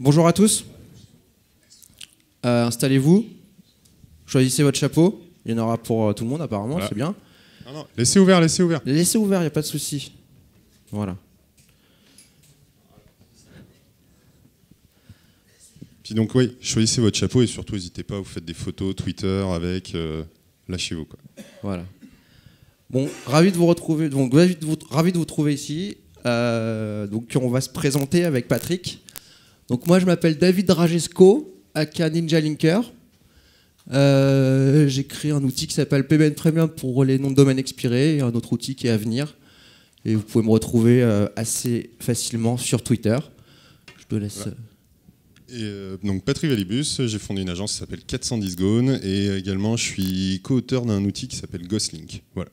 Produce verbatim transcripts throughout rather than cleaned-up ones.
Bonjour à tous. Euh, Installez-vous. Choisissez votre chapeau. Il y en aura pour euh, tout le monde apparemment, voilà. C'est bien. Non, non, laissez ouvert, laissez ouvert. Laissez ouvert, il n'y a pas de souci. Voilà. Puis donc oui, choisissez votre chapeau et surtout n'hésitez pas, vous faites des photos Twitter avec, euh, lâchez-vous quoi. Voilà. Bon, ravi de vous retrouver. Donc ravi de vous, ravi de vous trouver ici. Euh, donc on va se présenter avec Patrick. Donc moi je m'appelle David Rajesco, aka Ninja Linker. Euh, j'ai créé un outil qui s'appelle P B N Premium pour les noms de domaine expirés et un autre outil qui est à venir. Et vous pouvez me retrouver euh, assez facilement sur Twitter. Je te laisse. Voilà. Et euh, donc Patrick Valibus, j'ai fondé une agence qui s'appelle quatre cent dix Gone et également je suis co-auteur d'un outil qui s'appelle Ghostlink. Voilà.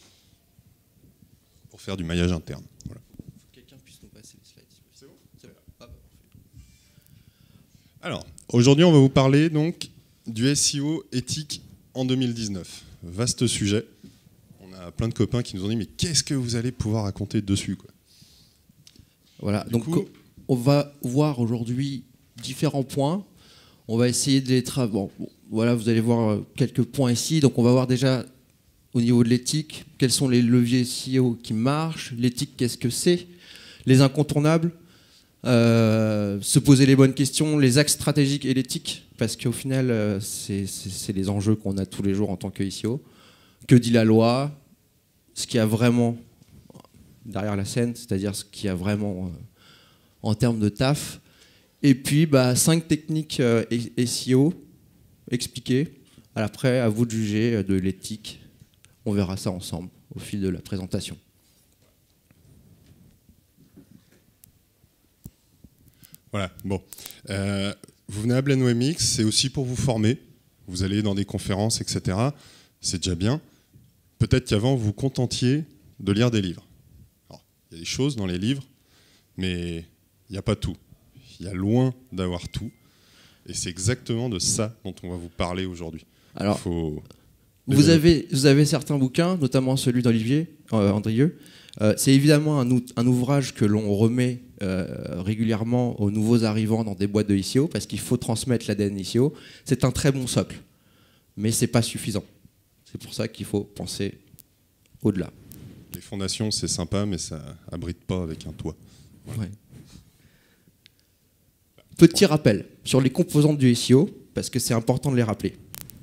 Pour faire du maillage interne. Voilà. Faut que quelqu'un puisse nous passer les slides. C'est bon ? C'est bon. Ah, bah, Alors, aujourd'hui on va vous parler donc du S E O éthique en deux mille dix-neuf. Vaste sujet. On a plein de copains qui nous ont dit mais qu'est-ce que vous allez pouvoir raconter dessus quoi. Voilà, du donc coup, on va voir aujourd'hui différents points. On va essayer de les travailler. Bon, bon, voilà, vous allez voir quelques points ici. Donc on va voir déjà au niveau de l'éthique, quels sont les leviers S E O qui marchent, l'éthique qu'est-ce que c'est, les incontournables, euh, se poser les bonnes questions, les axes stratégiques et l'éthique, parce qu'au final, euh, c'est, c'est, c'est les enjeux qu'on a tous les jours en tant que S E O. Que dit la loi, ce qu'il y a vraiment derrière la scène, c'est-à-dire ce qu'il y a vraiment euh, en termes de taf. Et puis, bah, cinq techniques euh, S E O expliquées. Après, à vous de juger de l'éthique. On verra ça ensemble au fil de la présentation. Voilà, bon. Euh, vous venez à Blend O M X, c'est aussi pour vous former. Vous allez dans des conférences, et cetera. C'est déjà bien. Peut-être qu'avant, vous vous contentiez de lire des livres. Alors, il y a des choses dans les livres, mais il n'y a pas tout. Il y a loin d'avoir tout. Et c'est exactement de ça dont on va vous parler aujourd'hui. Alors, faut vous avez, vous avez certains bouquins, notamment celui d'Olivier euh, Andrieux. Euh, c'est évidemment un, un ouvrage que l'on remet euh, régulièrement aux nouveaux arrivants dans des boîtes de S E O parce qu'il faut transmettre l'A D N S E O. C'est un très bon socle, mais ce n'est pas suffisant. C'est pour ça qu'il faut penser au-delà. Les fondations, c'est sympa, mais ça abrite pas avec un toit. Voilà. Ouais. Petit rappel sur les composantes du S E O, parce que c'est important de les rappeler.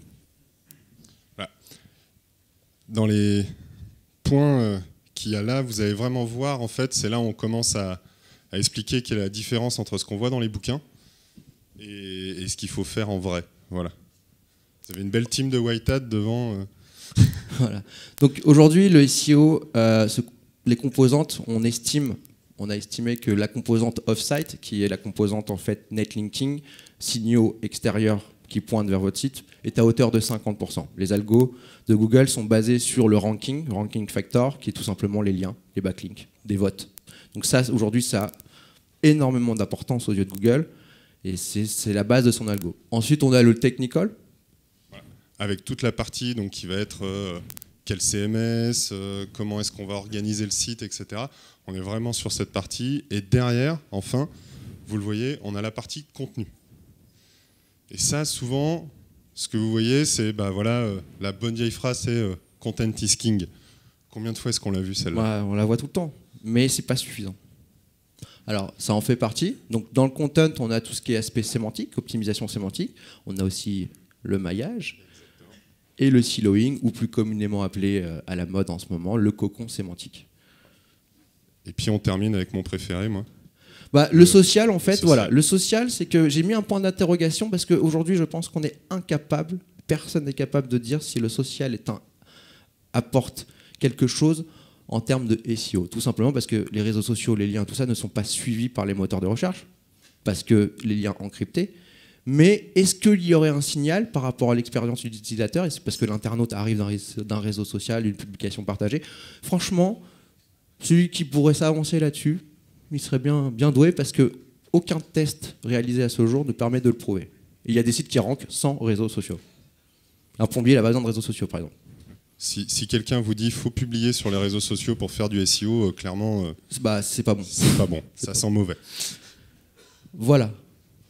Voilà. Dans les points euh, qu'il y a là, vous allez vraiment voir, en fait, c'est là où on commence à, à expliquer quelle est la différence entre ce qu'on voit dans les bouquins et, et ce qu'il faut faire en vrai. Voilà. Vous avez une belle team de white hat devant. Euh... Voilà. Donc aujourd'hui, le S E O, euh, ce, les composantes, on estime, on a estimé que la composante off-site, qui est la composante en fait netlinking, signaux extérieurs qui pointent vers votre site, est à hauteur de cinquante pour cent. Les algos de Google sont basés sur le ranking, ranking factor, qui est tout simplement les liens, les backlinks, des votes. Donc ça, aujourd'hui, ça a énormément d'importance aux yeux de Google, et c'est, c'est la base de son algo. Ensuite, on a le technical. Avec toute la partie donc, qui va être euh, quel C M S, euh, comment est-ce qu'on va organiser le site, et cetera. On est vraiment sur cette partie. Et derrière, enfin, vous le voyez, on a la partie contenu. Et ça, souvent, ce que vous voyez, c'est bah, voilà, euh, la bonne vieille phrase, c'est euh, content is king. Combien de fois est-ce qu'on l'a vu celle-là ? Ouais, on la voit tout le temps, mais c'est pas suffisant. Alors, ça en fait partie. Donc, dans le content, on a tout ce qui est aspect sémantique, optimisation sémantique. On a aussi le maillage et le siloing, ou plus communément appelé euh, à la mode en ce moment, le cocon sémantique. Et puis on termine avec mon préféré, moi. Bah, le, le social, en fait, social. voilà. Le social, c'est que j'ai mis un point d'interrogation parce qu'aujourd'hui, je pense qu'on est incapable, personne n'est capable de dire si le social est un, apporte quelque chose en termes de S E O. Tout simplement parce que les réseaux sociaux, les liens, tout ça ne sont pas suivis par les moteurs de recherche, parce que les liens encryptés. Mais est-ce qu'il y aurait un signal par rapport à l'expérience utilisateur ? Et c'est parce que l'internaute arrive d'un réseau, d'un réseau social, une publication partagée. Franchement, celui qui pourrait s'avancer là-dessus, il serait bien, bien doué parce qu'aucun test réalisé à ce jour ne permet de le prouver. Et il y a des sites qui rankent sans réseaux sociaux. Un plombier, il n'a pas besoin de réseaux sociaux, par exemple. Si, si quelqu'un vous dit qu'il faut publier sur les réseaux sociaux pour faire du S E O, euh, clairement, euh, bah, c'est pas bon. C'est pas bon, c'est ça pas sent bon. mauvais. Voilà.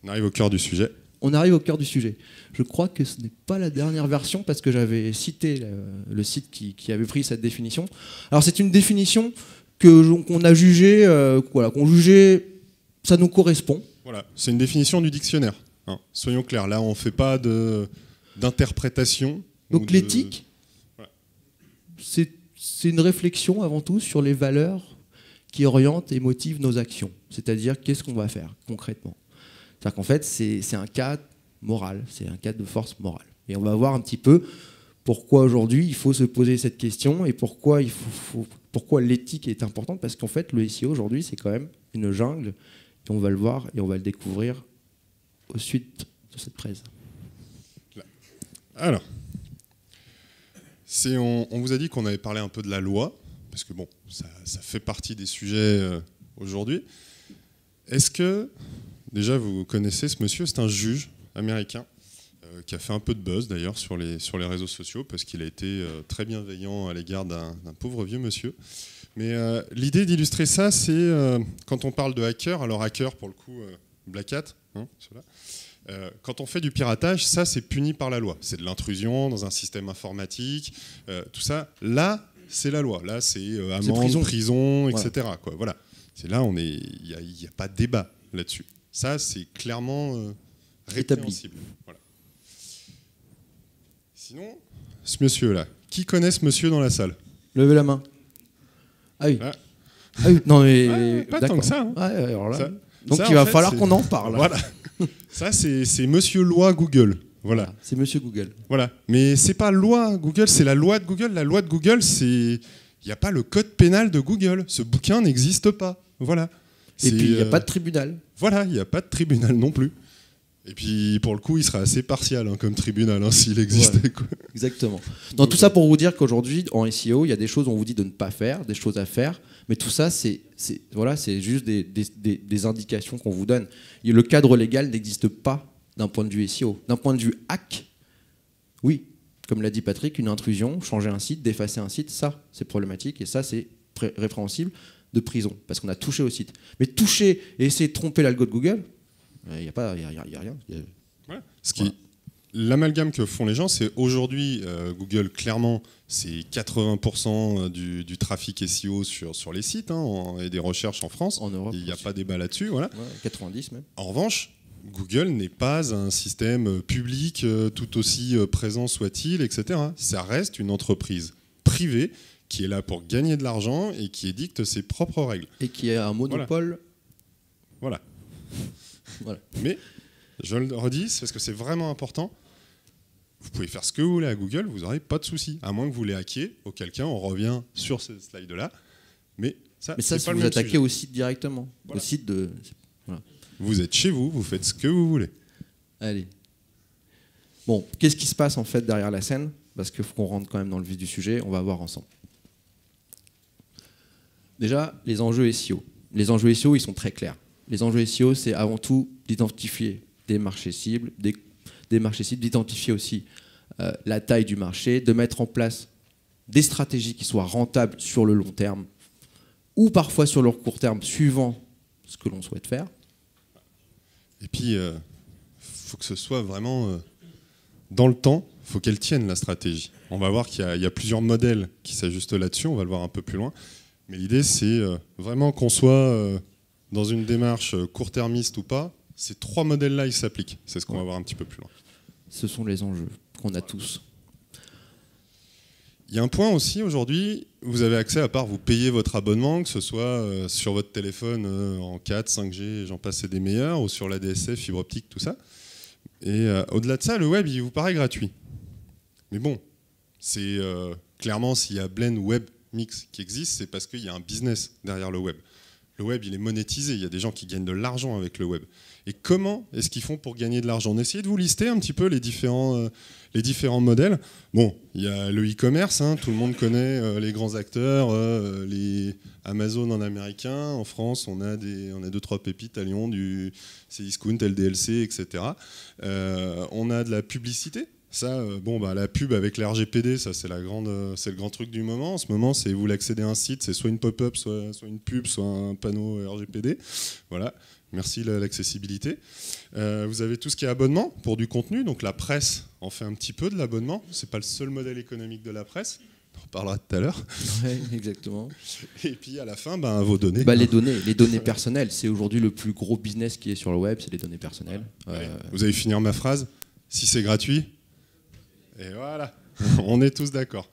On arrive au cœur du sujet. On arrive au cœur du sujet. Je crois que ce n'est pas la dernière version parce que j'avais cité le, le site qui, qui avait pris cette définition. Alors c'est une définition que qu'on a jugée, euh, voilà, qu'on jugeait, ça nous correspond. Voilà, c'est une définition du dictionnaire. Hein. Soyons clairs, là on ne fait pas de, d'interprétation. Donc de... l'éthique, voilà. c'est, c'est une réflexion avant tout sur les valeurs qui orientent et motivent nos actions. C'est-à-dire qu'est-ce qu'on va faire concrètement. C'est-à-dire qu'en fait, c'est, c'est un cadre moral, c'est un cadre de force morale. Et on va voir un petit peu pourquoi aujourd'hui il faut se poser cette question et pourquoi, il faut, faut, pourquoi l'éthique est importante, parce qu'en fait, le S E O aujourd'hui, c'est quand même une jungle, et on va le voir et on va le découvrir au suite de cette presse. Alors, c'est, on, on vous a dit qu'on avait parlé un peu de la loi, parce que bon, ça, ça fait partie des sujets euh, aujourd'hui. Est-ce que... Déjà, vous connaissez ce monsieur, c'est un juge américain euh, qui a fait un peu de buzz d'ailleurs sur les, sur les réseaux sociaux parce qu'il a été euh, très bienveillant à l'égard d'un, d'un pauvre vieux monsieur. Mais euh, l'idée d'illustrer ça, c'est euh, quand on parle de hacker, alors hacker pour le coup, euh, Black Hat, hein, ceux-là, euh, quand on fait du piratage, ça c'est puni par la loi. C'est de l'intrusion dans un système informatique, euh, tout ça. Là, c'est la loi. Là, c'est euh, amende, c'est prison, prison et cetera. Voilà. Quoi. Voilà. C'est là, on est, il n'y a, y a pas de débat là-dessus. Ça, c'est clairement euh, répréhensible. Voilà. Sinon, ce monsieur-là, qui connaît ce monsieur dans la salle? Levez la main. Ah oui. Ah. Ah oui. Non mais ah, pas d'accord. tant que ça. Hein. Ah, alors là, ça donc ça, il va fait, falloir c'est... qu'on en parle. Voilà. Ça, c'est, c'est monsieur loi Google. Voilà. Ah, c'est monsieur Google. Voilà. Mais c'est pas loi Google, c'est la loi de Google. La loi de Google, c'est, il n'y a pas le code pénal de Google. Ce bouquin n'existe pas. Voilà. Et c'est, puis il n'y a euh... pas de tribunal. Voilà, il n'y a pas de tribunal non plus. Et puis, pour le coup, il sera assez partial hein, comme tribunal, hein, s'il existait. Ouais. Quoi. Exactement. Donc, tout ça pour vous dire qu'aujourd'hui, en S E O, il y a des choses où on vous dit de ne pas faire, des choses à faire, mais tout ça, c'est, c'est, voilà, c'est juste des, des, des, des indications qu'on vous donne. Et le cadre légal n'existe pas d'un point de vue S E O. D'un point de vue hack, oui, comme l'a dit Patrick, une intrusion, changer un site, d'effacer un site, ça, c'est problématique, et ça, c'est pré- répréhensible de prison, parce qu'on a touché au site. Mais toucher et essayer de tromper l'algo de Google, il n'y a, a, a, a rien. Y a... Ouais. Ce qui, voilà. L'amalgame que font les gens, c'est aujourd'hui, euh, Google, clairement, c'est quatre-vingts pour cent du, du trafic S E O sur, sur les sites hein, en, et des recherches en France. En Europe. Il n'y a pas débat là-dessus. Voilà. Ouais, quatre-vingt-dix même. En revanche, Google n'est pas un système public euh, tout aussi euh, présent soit-il, et cetera. Ça reste une entreprise privée qui est là pour gagner de l'argent et qui édicte ses propres règles. Et qui a un monopole. Voilà. Voilà. Mais, je le redis, parce que c'est vraiment important, vous pouvez faire ce que vous voulez à Google, vous n'aurez pas de souci. À moins que vous les hackiez, auquel cas on revient sur ce slide-là. Mais ça, Mais ça c'est si pas vous le même attaquez sujet. au site directement. Voilà. Au site de... Voilà. Vous êtes chez vous, vous faites ce que vous voulez. Allez. Bon, qu'est-ce qui se passe en fait derrière la scène? Parce qu'il faut qu'on rentre quand même dans le vif du sujet, on va voir ensemble. Déjà, les enjeux S E O. Les enjeux S E O, ils sont très clairs. Les enjeux S E O, c'est avant tout d'identifier des marchés cibles, des, des marchés cibles, d'identifier aussi euh, la taille du marché, de mettre en place des stratégies qui soient rentables sur le long terme ou parfois sur le court terme, suivant ce que l'on souhaite faire. Et puis, il euh, faut que ce soit vraiment euh, dans le temps, il faut qu'elle tienne la stratégie. On va voir qu'il y a, il y a plusieurs modèles qui s'ajustent là-dessus, on va le voir un peu plus loin. Mais l'idée, c'est euh, vraiment qu'on soit euh, dans une démarche euh, court-termiste ou pas. Ces trois modèles-là, ils s'appliquent. C'est ce qu'on ouais. va voir un petit peu plus loin. Ce sont les enjeux qu'on a tous. Il y a un point aussi, aujourd'hui, vous avez accès, à part vous payer votre abonnement, que ce soit euh, sur votre téléphone euh, en quatre, cinq G, j'en passe, c'est des meilleurs, ou sur l'A D S F, fibre optique, tout ça. Et euh, au-delà de ça, le web, il vous paraît gratuit. Mais bon, c'est euh, clairement, s'il y a Blend Web Mix qui existe, c'est parce qu'il y a un business derrière le web. Le web, il est monétisé, il y a des gens qui gagnent de l'argent avec le web. Et comment est-ce qu'ils font pour gagner de l'argent? On a essayé de vous lister un petit peu les différents, euh, les différents modèles. Bon, il y a le e-commerce, hein, tout le monde connaît euh, les grands acteurs, euh, les Amazon en américain. En France, on a, des, on a deux, trois pépites à Lyon, du Cdiscount, L D L C, et cetera. Euh, on a de la publicité. Ça, euh, bon, bah, la pub avec l'R G P D, ça c'est la grande, euh, c'est le grand truc du moment. En ce moment, c'est vous voulez accéder à un site, c'est soit une pop-up, soit, soit une pub, soit un panneau R G P D. Voilà. Merci l'accessibilité. Euh, vous avez tout ce qui est abonnement pour du contenu. Donc la presse en fait un petit peu de l'abonnement. C'est pas le seul modèle économique de la presse. On en parlera tout à l'heure. Ouais, exactement. Et puis à la fin, ben, vos données. Bah, les données, les données personnelles. C'est aujourd'hui le plus gros business qui est sur le web, c'est les données personnelles. Ouais. Euh... Vous allez finir ma phrase. Si c'est gratuit. Et voilà. On est tous d'accord.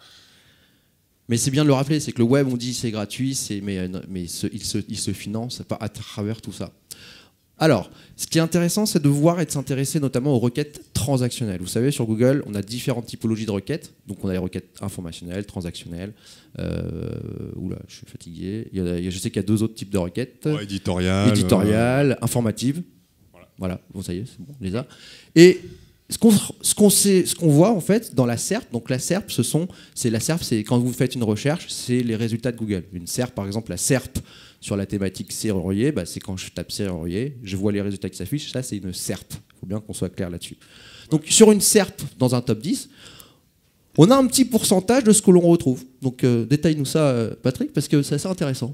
Mais c'est bien de le rappeler, c'est que le web, on dit c'est gratuit, mais, mais ce, il, se, il se finance pas à travers tout ça. Alors, ce qui est intéressant, c'est de voir et de s'intéresser notamment aux requêtes transactionnelles. Vous savez, sur Google, on a différentes typologies de requêtes. Donc, on a les requêtes informationnelles, transactionnelles. Euh, oula, je suis fatigué. Il y a, je sais qu'il y a deux autres types de requêtes. Ouais, éditoriales. Éditoriales, euh... informatives. Voilà. voilà, bon, ça y est, c'est bon, on les a. Et ce qu'on ce qu'on sait, ce qu'on voit en fait dans la S E R P, donc la S E R P, ce sont, c'est la S E R P, c'est quand vous faites une recherche, c'est les résultats de Google. Une S E R P, par exemple, la S E R P sur la thématique serrurier, bah, c'est quand je tape serrurier, je vois les résultats qui s'affichent. Ça, c'est une S E R P. Il faut bien qu'on soit clair là-dessus. Donc sur une S E R P dans un top dix, on a un petit pourcentage de ce que l'on retrouve. Donc euh, détaille-nous ça, euh, Patrick, parce que c'est assez intéressant.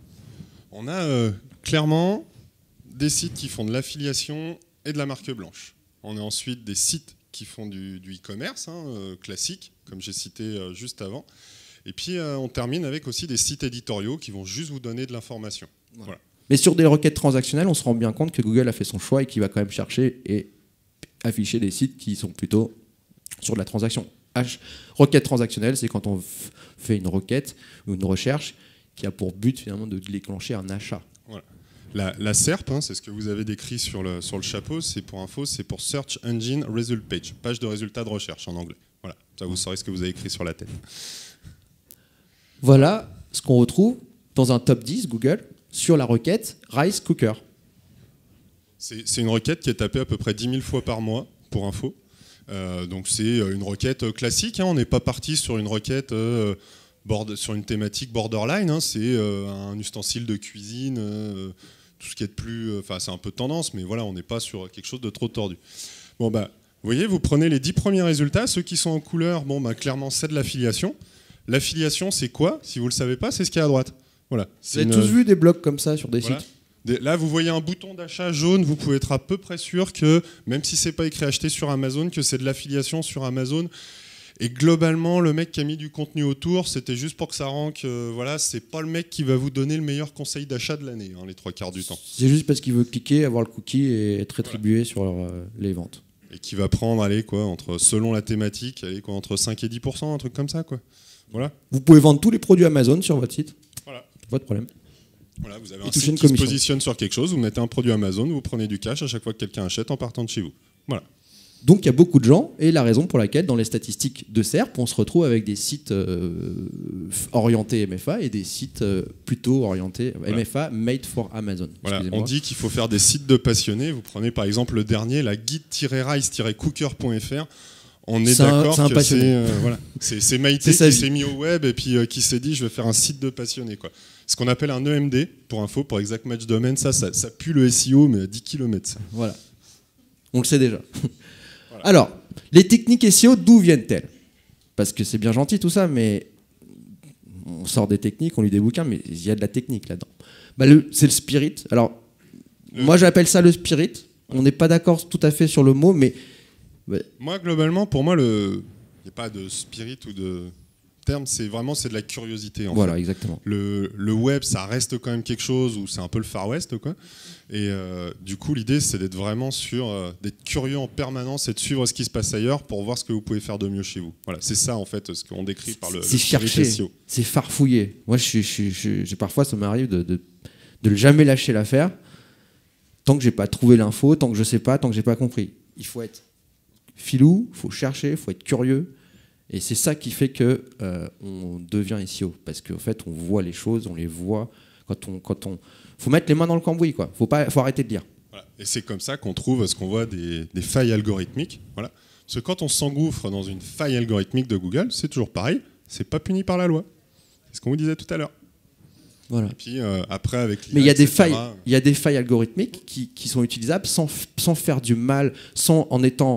On a euh, clairement des sites qui font de l'affiliation et de la marque blanche. On a ensuite des sites qui font du, du e-commerce, hein, euh, classique, comme j'ai cité euh, juste avant. Et puis, euh, on termine avec aussi des sites éditoriaux qui vont juste vous donner de l'information. Ouais. Voilà. Mais sur des requêtes transactionnelles, on se rend bien compte que Google a fait son choix et qu'il va quand même chercher et afficher des sites qui sont plutôt sur de la transaction. H, requête transactionnelle, c'est quand on fait une requête ou une recherche qui a pour but finalement de déclencher un achat. Voilà. La, la S E R P, hein, c'est ce que vous avez décrit sur le, sur le chapeau, c'est pour info, c'est pour Search Engine Result Page, page de résultats de recherche en anglais. Voilà, ça vous saurez ce que vous avez écrit sur la tête. Voilà ce qu'on retrouve dans un top dix Google sur la requête Rice Cooker. C'est une requête qui est tapée à peu près dix mille fois par mois, pour info. Euh, donc c'est une requête classique, hein, on n'est pas parti sur une requête euh, board, sur une thématique borderline, hein, c'est euh, un ustensile de cuisine, euh, tout ce qui est de plus... Enfin, c'est un peu tendance, mais voilà, on n'est pas sur quelque chose de trop tordu. Bon, bah, vous voyez, vous prenez les dix premiers résultats, ceux qui sont en couleur, bon, bah, clairement, c'est de l'affiliation. L'affiliation, c'est quoi? Si vous ne le savez pas, c'est ce qu'il y a à droite. Voilà. Vous avez une... tous vu des blocs comme ça sur des voilà. sites? Là, vous voyez un bouton d'achat jaune, vous pouvez être à peu près sûr que, même si ce n'est pas écrit acheter sur Amazon, que c'est de l'affiliation sur Amazon. Et globalement, le mec qui a mis du contenu autour, c'était juste pour que ça rank. Euh, voilà, c'est pas le mec qui va vous donner le meilleur conseil d'achat de l'année, hein, les trois quarts du temps. C'est juste parce qu'il veut cliquer, avoir le cookie et être rétribué voilà. sur euh, les ventes. Et qui va prendre, allez, quoi, entre, selon la thématique, allez, quoi, entre cinq et dix pour cent, un truc comme ça, quoi. Voilà. Vous pouvez vendre tous les produits Amazon sur votre site. Voilà. Pas de problème. Voilà, vous avez un site qui se positionne sur quelque chose, vous mettez un produit Amazon, vous prenez du cash à chaque fois que quelqu'un achète en partant de chez vous. Voilà. Donc il y a beaucoup de gens, et la raison pour laquelle dans les statistiques de S E R P, on se retrouve avec des sites euh, orientés M F A et des sites euh, plutôt orientés voilà. M F A, made for Amazon. Voilà. On dit qu'il faut faire des sites de passionnés. Vous prenez par exemple le dernier, la guide tiret rice tiret cooker point F R. On est d'accord que c'est euh, voilà. Maïté qui s'est mis au web et puis euh, qui s'est dit je vais faire un site de passionnés, quoi. Ce qu'on appelle un E M D, pour info, pour Exact Match Domain, ça, ça, ça pue le S E O, mais à dix kilomètres. Ça. Voilà. On le sait déjà. Voilà. Alors, les techniques S E O, d'où viennent-elles? Parce que c'est bien gentil tout ça, mais on sort des techniques, on lit des bouquins, mais il y a de la technique là-dedans. Bah, c'est le spirit. Alors, le... moi j'appelle ça le spirit. On n'est pas d'accord tout à fait sur le mot, mais... Ouais. Moi, globalement, pour moi, le... il n'y a pas de spirit ou de... terme, c'est vraiment c'est de la curiosité. En voilà, fait. exactement. Le, le web, ça reste quand même quelque chose où c'est un peu le Far West, quoi. Et euh, du coup, l'idée, c'est d'être vraiment sur, euh, d'être curieux en permanence et de suivre ce qui se passe ailleurs pour voir ce que vous pouvez faire de mieux chez vous. Voilà, c'est ça en fait ce qu'on décrit par le. C'est chercher, c'est farfouiller. Moi, je, je, je, je, parfois, ça m'arrive de, de, de jamais lâcher l'affaire tant que j'ai pas trouvé l'info, tant que je sais pas, tant que j'ai pas compris. Il faut être filou, il faut chercher, il faut être curieux. Et c'est ça qui fait qu'on euh, devient S E O. Parce qu'en fait, on voit les choses, on les voit. Quand on, quand on... faut mettre les mains dans le cambouis, quoi. Faut pas, faut arrêter de lire. Voilà. Et c'est comme ça qu'on trouve ce qu'on voit des, des failles algorithmiques. Voilà. Parce que quand on s'engouffre dans une faille algorithmique de Google, c'est toujours pareil. C'est pas puni par la loi. C'est ce qu'on vous disait tout à l'heure. Voilà. Et puis euh, après, avec l'I A, mais il y a des failles, il y a des failles algorithmiques qui, qui sont utilisables sans, sans faire du mal, sans en étant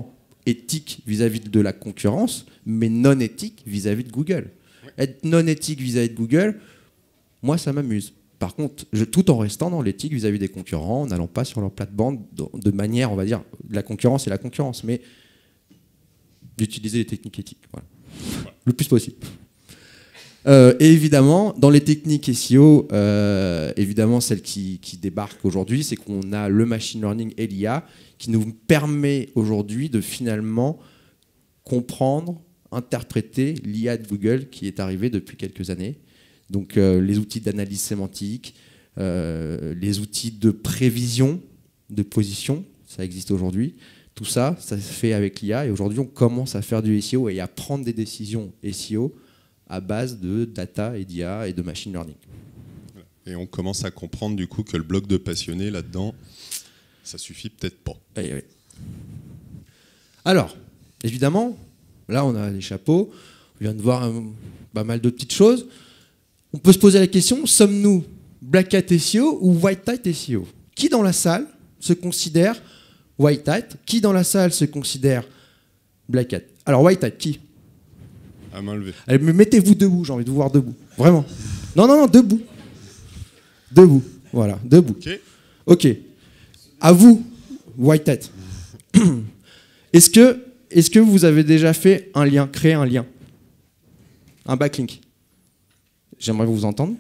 éthique vis-à-vis de la concurrence, mais non éthique vis-à-vis de Google. Ouais. Être non éthique vis-à-vis de Google, moi, ça m'amuse. Par contre, je, tout en restant dans l'éthique vis-à-vis des concurrents, en n'allant pas sur leur plate-bande de, de manière, on va dire, la concurrence et la concurrence, mais d'utiliser les techniques éthiques, voilà. Ouais. Le plus possible. Euh, et évidemment, dans les techniques S E O, euh, évidemment, celle qui, qui débarque aujourd'hui, c'est qu'on a le machine learning et l'I A qui nous permet aujourd'hui de finalement comprendre, interpréter l'I A de Google qui est arrivée depuis quelques années. Donc euh, les outils d'analyse sémantique, euh, les outils de prévision de position, ça existe aujourd'hui. Tout ça, ça se fait avec l'I A et aujourd'hui, on commence à faire du S E O et à prendre des décisions S E O à base de data et d'I A et de machine learning. Et on commence à comprendre du coup que le bloc de passionnés là-dedans, ça suffit peut-être pas. Oui, oui. Alors, évidemment, là on a les chapeaux, on vient de voir un, pas mal de petites choses. On peut se poser la question, sommes-nous Black Hat S E O ou White Hat S E O? Qui dans la salle se considère White Hat? Qui dans la salle se considère Black Hat? Alors White Hat, qui? À main levée. Allez, mettez-vous debout, j'ai envie de vous voir debout. Vraiment. Non, non, non, debout. Debout. Voilà, debout. Ok. Ok. À vous, White Hat. Est-ce que, est-ce que vous avez déjà fait un lien, créé un lien? Un backlink? J'aimerais vous entendre.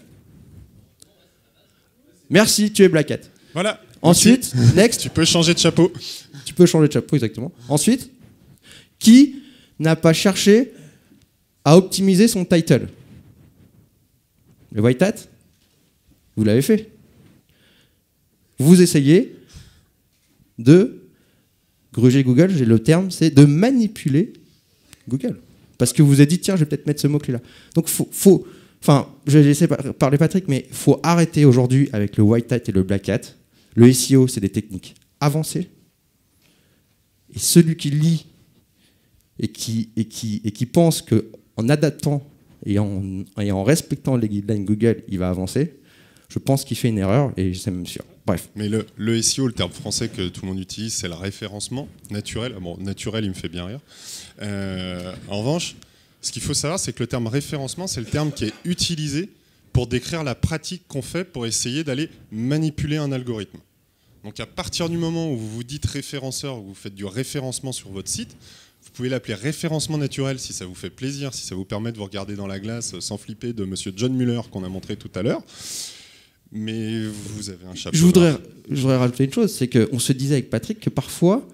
Merci, tu es Black Hat. Voilà. Ensuite, okay. Next. Tu peux changer de chapeau. Tu peux changer de chapeau, exactement. Ensuite, qui n'a pas cherché à optimiser son title? Le White Hat, vous l'avez fait. Vous essayez de gruger Google, j'ai le terme, c'est de manipuler Google. Parce que vous vous êtes dit, tiens, je vais peut-être mettre ce mot-clé là. Donc, faut, faut, enfin, je vais laisser parler Patrick, mais il faut arrêter aujourd'hui avec le White Hat et le Black Hat. Le S E O, c'est des techniques avancées. Et celui qui lit et qui, et qui, et qui pense qu'en adaptant et en, et en respectant les guidelines Google, il va avancer, je pense qu'il fait une erreur et c'est même sûr. Bref. Mais le, le S E O, le terme français que tout le monde utilise, c'est le référencement naturel. Bon, naturel, il me fait bien rire. Euh, en revanche, ce qu'il faut savoir, c'est que le terme référencement, c'est le terme qui est utilisé pour décrire la pratique qu'on fait pour essayer d'aller manipuler un algorithme. Donc à partir du moment où vous vous dites référenceur, où vous faites du référencement sur votre site, vous pouvez l'appeler référencement naturel si ça vous fait plaisir, si ça vous permet de vous regarder dans la glace sans flipper de monsieur John Muller qu'on a montré tout à l'heure. Mais vous avez un chapeau. Je voudrais, je voudrais rajouter une chose, c'est qu'on se disait avec Patrick que parfois,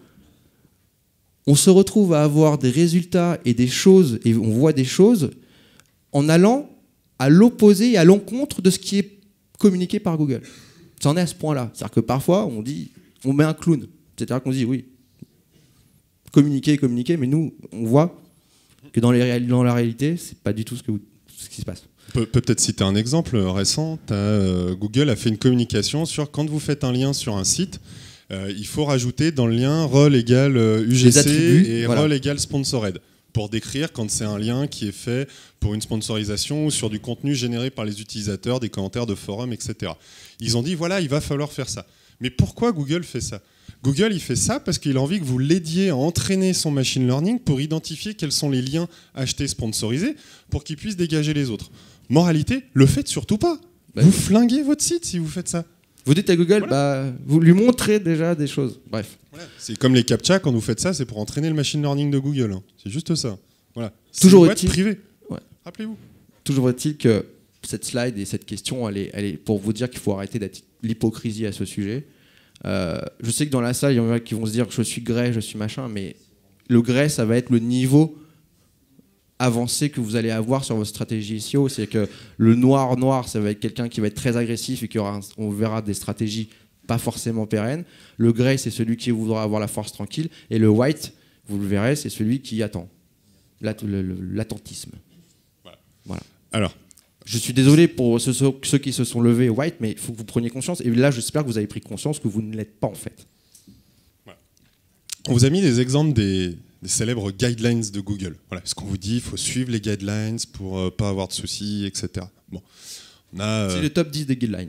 on se retrouve à avoir des résultats et des choses, et on voit des choses en allant à l'opposé et à l'encontre de ce qui est communiqué par Google. Ça en est à ce point-là. C'est-à-dire que parfois, on dit, on met un clown. C'est-à-dire qu'on dit, oui, communiquer, communiquer, mais nous, on voit que dans, les, dans la réalité, c'est pas du tout ce, que vous, ce qui se passe. On peut peut-être citer un exemple récent. Euh, Google a fait une communication sur quand vous faites un lien sur un site, euh, il faut rajouter dans le lien rôle égale U G C et voilà. Rôle égale sponsored pour décrire quand c'est un lien qui est fait pour une sponsorisation ou sur du contenu généré par les utilisateurs, des commentaires de forums, et cetera. Ils ont dit voilà, il va falloir faire ça. Mais pourquoi Google fait ça? Google, il fait ça parce qu'il a envie que vous l'aidiez à entraîner son machine learning pour identifier quels sont les liens achetés sponsorisés pour qu'il puisse dégager les autres. Moralité, le faites surtout pas. Bah, vous flinguez votre site si vous faites ça. Vous dites à Google, voilà. bah, vous lui montrez déjà des choses. Bref. Voilà. C'est comme les CAPTCHA, quand vous faites ça, c'est pour entraîner le machine learning de Google. Hein. C'est juste ça. Voilà. Toujours est-il privé. Ouais. Rappelez-vous. Toujours est-il que cette slide et cette question, elle est, elle est pour vous dire qu'il faut arrêter d'être l'hypocrisie à ce sujet. Euh, je sais que dans la salle, il y en a qui vont se dire que je suis grey, je suis machin, mais le grey, ça va être le niveau avancé que vous allez avoir sur votre stratégie S E O. C'est que le noir noir, ça va être quelqu'un qui va être très agressif et qui aura, un, on verra des stratégies pas forcément pérennes. Le grey, c'est celui qui voudra avoir la force tranquille. Et le white, vous le verrez, c'est celui qui attend. L'attentisme. Voilà. Voilà. Alors, je suis désolé pour ceux, ceux qui se sont levés white, mais il faut que vous preniez conscience. Et là, j'espère que vous avez pris conscience que vous ne l'êtes pas en fait. Voilà. On vous a mis des exemples des, des célèbres guidelines de Google. Voilà, ce qu'on vous dit, il faut suivre les guidelines pour ne euh, pas avoir de soucis, et cetera. Bon, euh, c'est le top dix des guidelines. Voilà. Hein.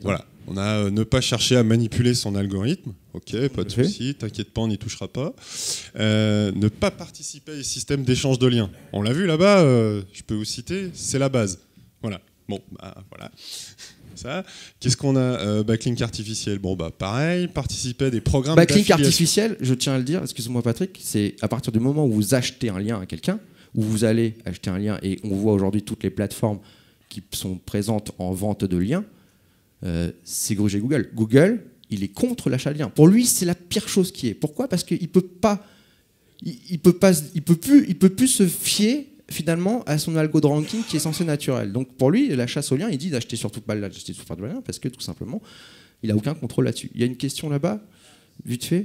On a euh, ne pas chercher à manipuler son algorithme. Ok, pas de Okay. souci, t'inquiète pas, on n'y touchera pas. Euh, ne pas participer aux systèmes d'échange de liens. On l'a vu là-bas, euh, je peux vous citer, c'est la base. Voilà. Bon, bah voilà. Ça. Qu'est-ce qu'on a euh, Backlink artificiel. Bon, bah pareil, participer à des programmes Backlink d'affiliation. artificiel, je tiens à le dire, excuse-moi Patrick, c'est à partir du moment où vous achetez un lien à quelqu'un, où vous allez acheter un lien, et on voit aujourd'hui toutes les plateformes qui sont présentes en vente de liens, euh, c'est Gruger Google. Google, il est contre l'achat de liens. Pour lui, c'est la pire chose qui est. Pourquoi ? Parce qu'il peut pas, il, il peut pas, il peut plus, il peut plus se fier finalement à son algo de ranking qui est censé naturel. Donc pour lui, la chasse aux liens, il dit d'acheter surtout pas d'acheter sur de liens parce que tout simplement, il a aucun contrôle là-dessus. Il y a une question là-bas, vite fait.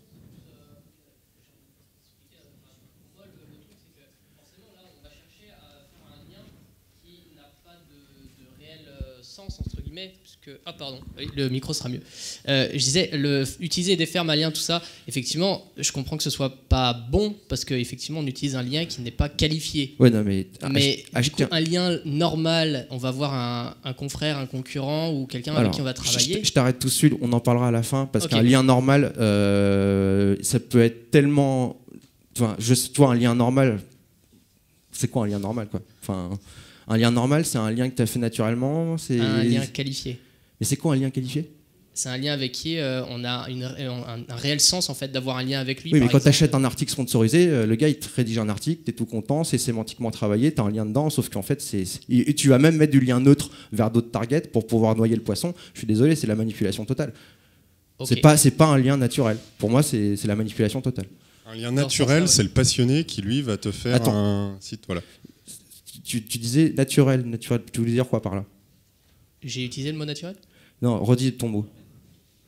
Entre guillemets, puisque ah pardon, oui, le micro sera mieux. Euh, je disais, le, utiliser des fermes à liens, tout ça, effectivement, je comprends que ce soit pas bon parce qu'effectivement, on utilise un lien qui n'est pas qualifié. Ouais, non, mais mais ach- du coup, un lien normal, on va voir un, un confrère, un concurrent ou quelqu'un avec qui on va travailler. Je, je t'arrête tout de suite, on en parlera à la fin parce Okay. qu'un lien normal, euh, ça peut être tellement, enfin, je, toi, un lien normal, c'est quoi un lien normal, quoi ? Enfin. Un lien normal, c'est un lien que tu as fait naturellement. C'est... Un lien qualifié. Mais c'est quoi un lien qualifié ? C'est un lien avec qui euh, on a une, un, un réel sens en fait d'avoir un lien avec lui. Oui, par mais quand tu exemple. achètes un article sponsorisé, euh, le gars il te rédige un article, tu es tout content, c'est sémantiquement travaillé, tu as un lien dedans, sauf qu'en fait, c'est, c'est... Et tu vas même mettre du lien neutre vers d'autres targets pour pouvoir noyer le poisson. Je suis désolé, c'est la manipulation totale. Okay. C'est pas, c'est pas un lien naturel. Pour moi, c'est, c'est la manipulation totale. Un lien naturel, c'est le passionné qui lui va te faire Attends. un site. Voilà. Tu, tu disais naturel, naturel, tu voulais dire quoi par là ? J'ai utilisé le mot naturel ? Non, redis ton mot. Qualifié ?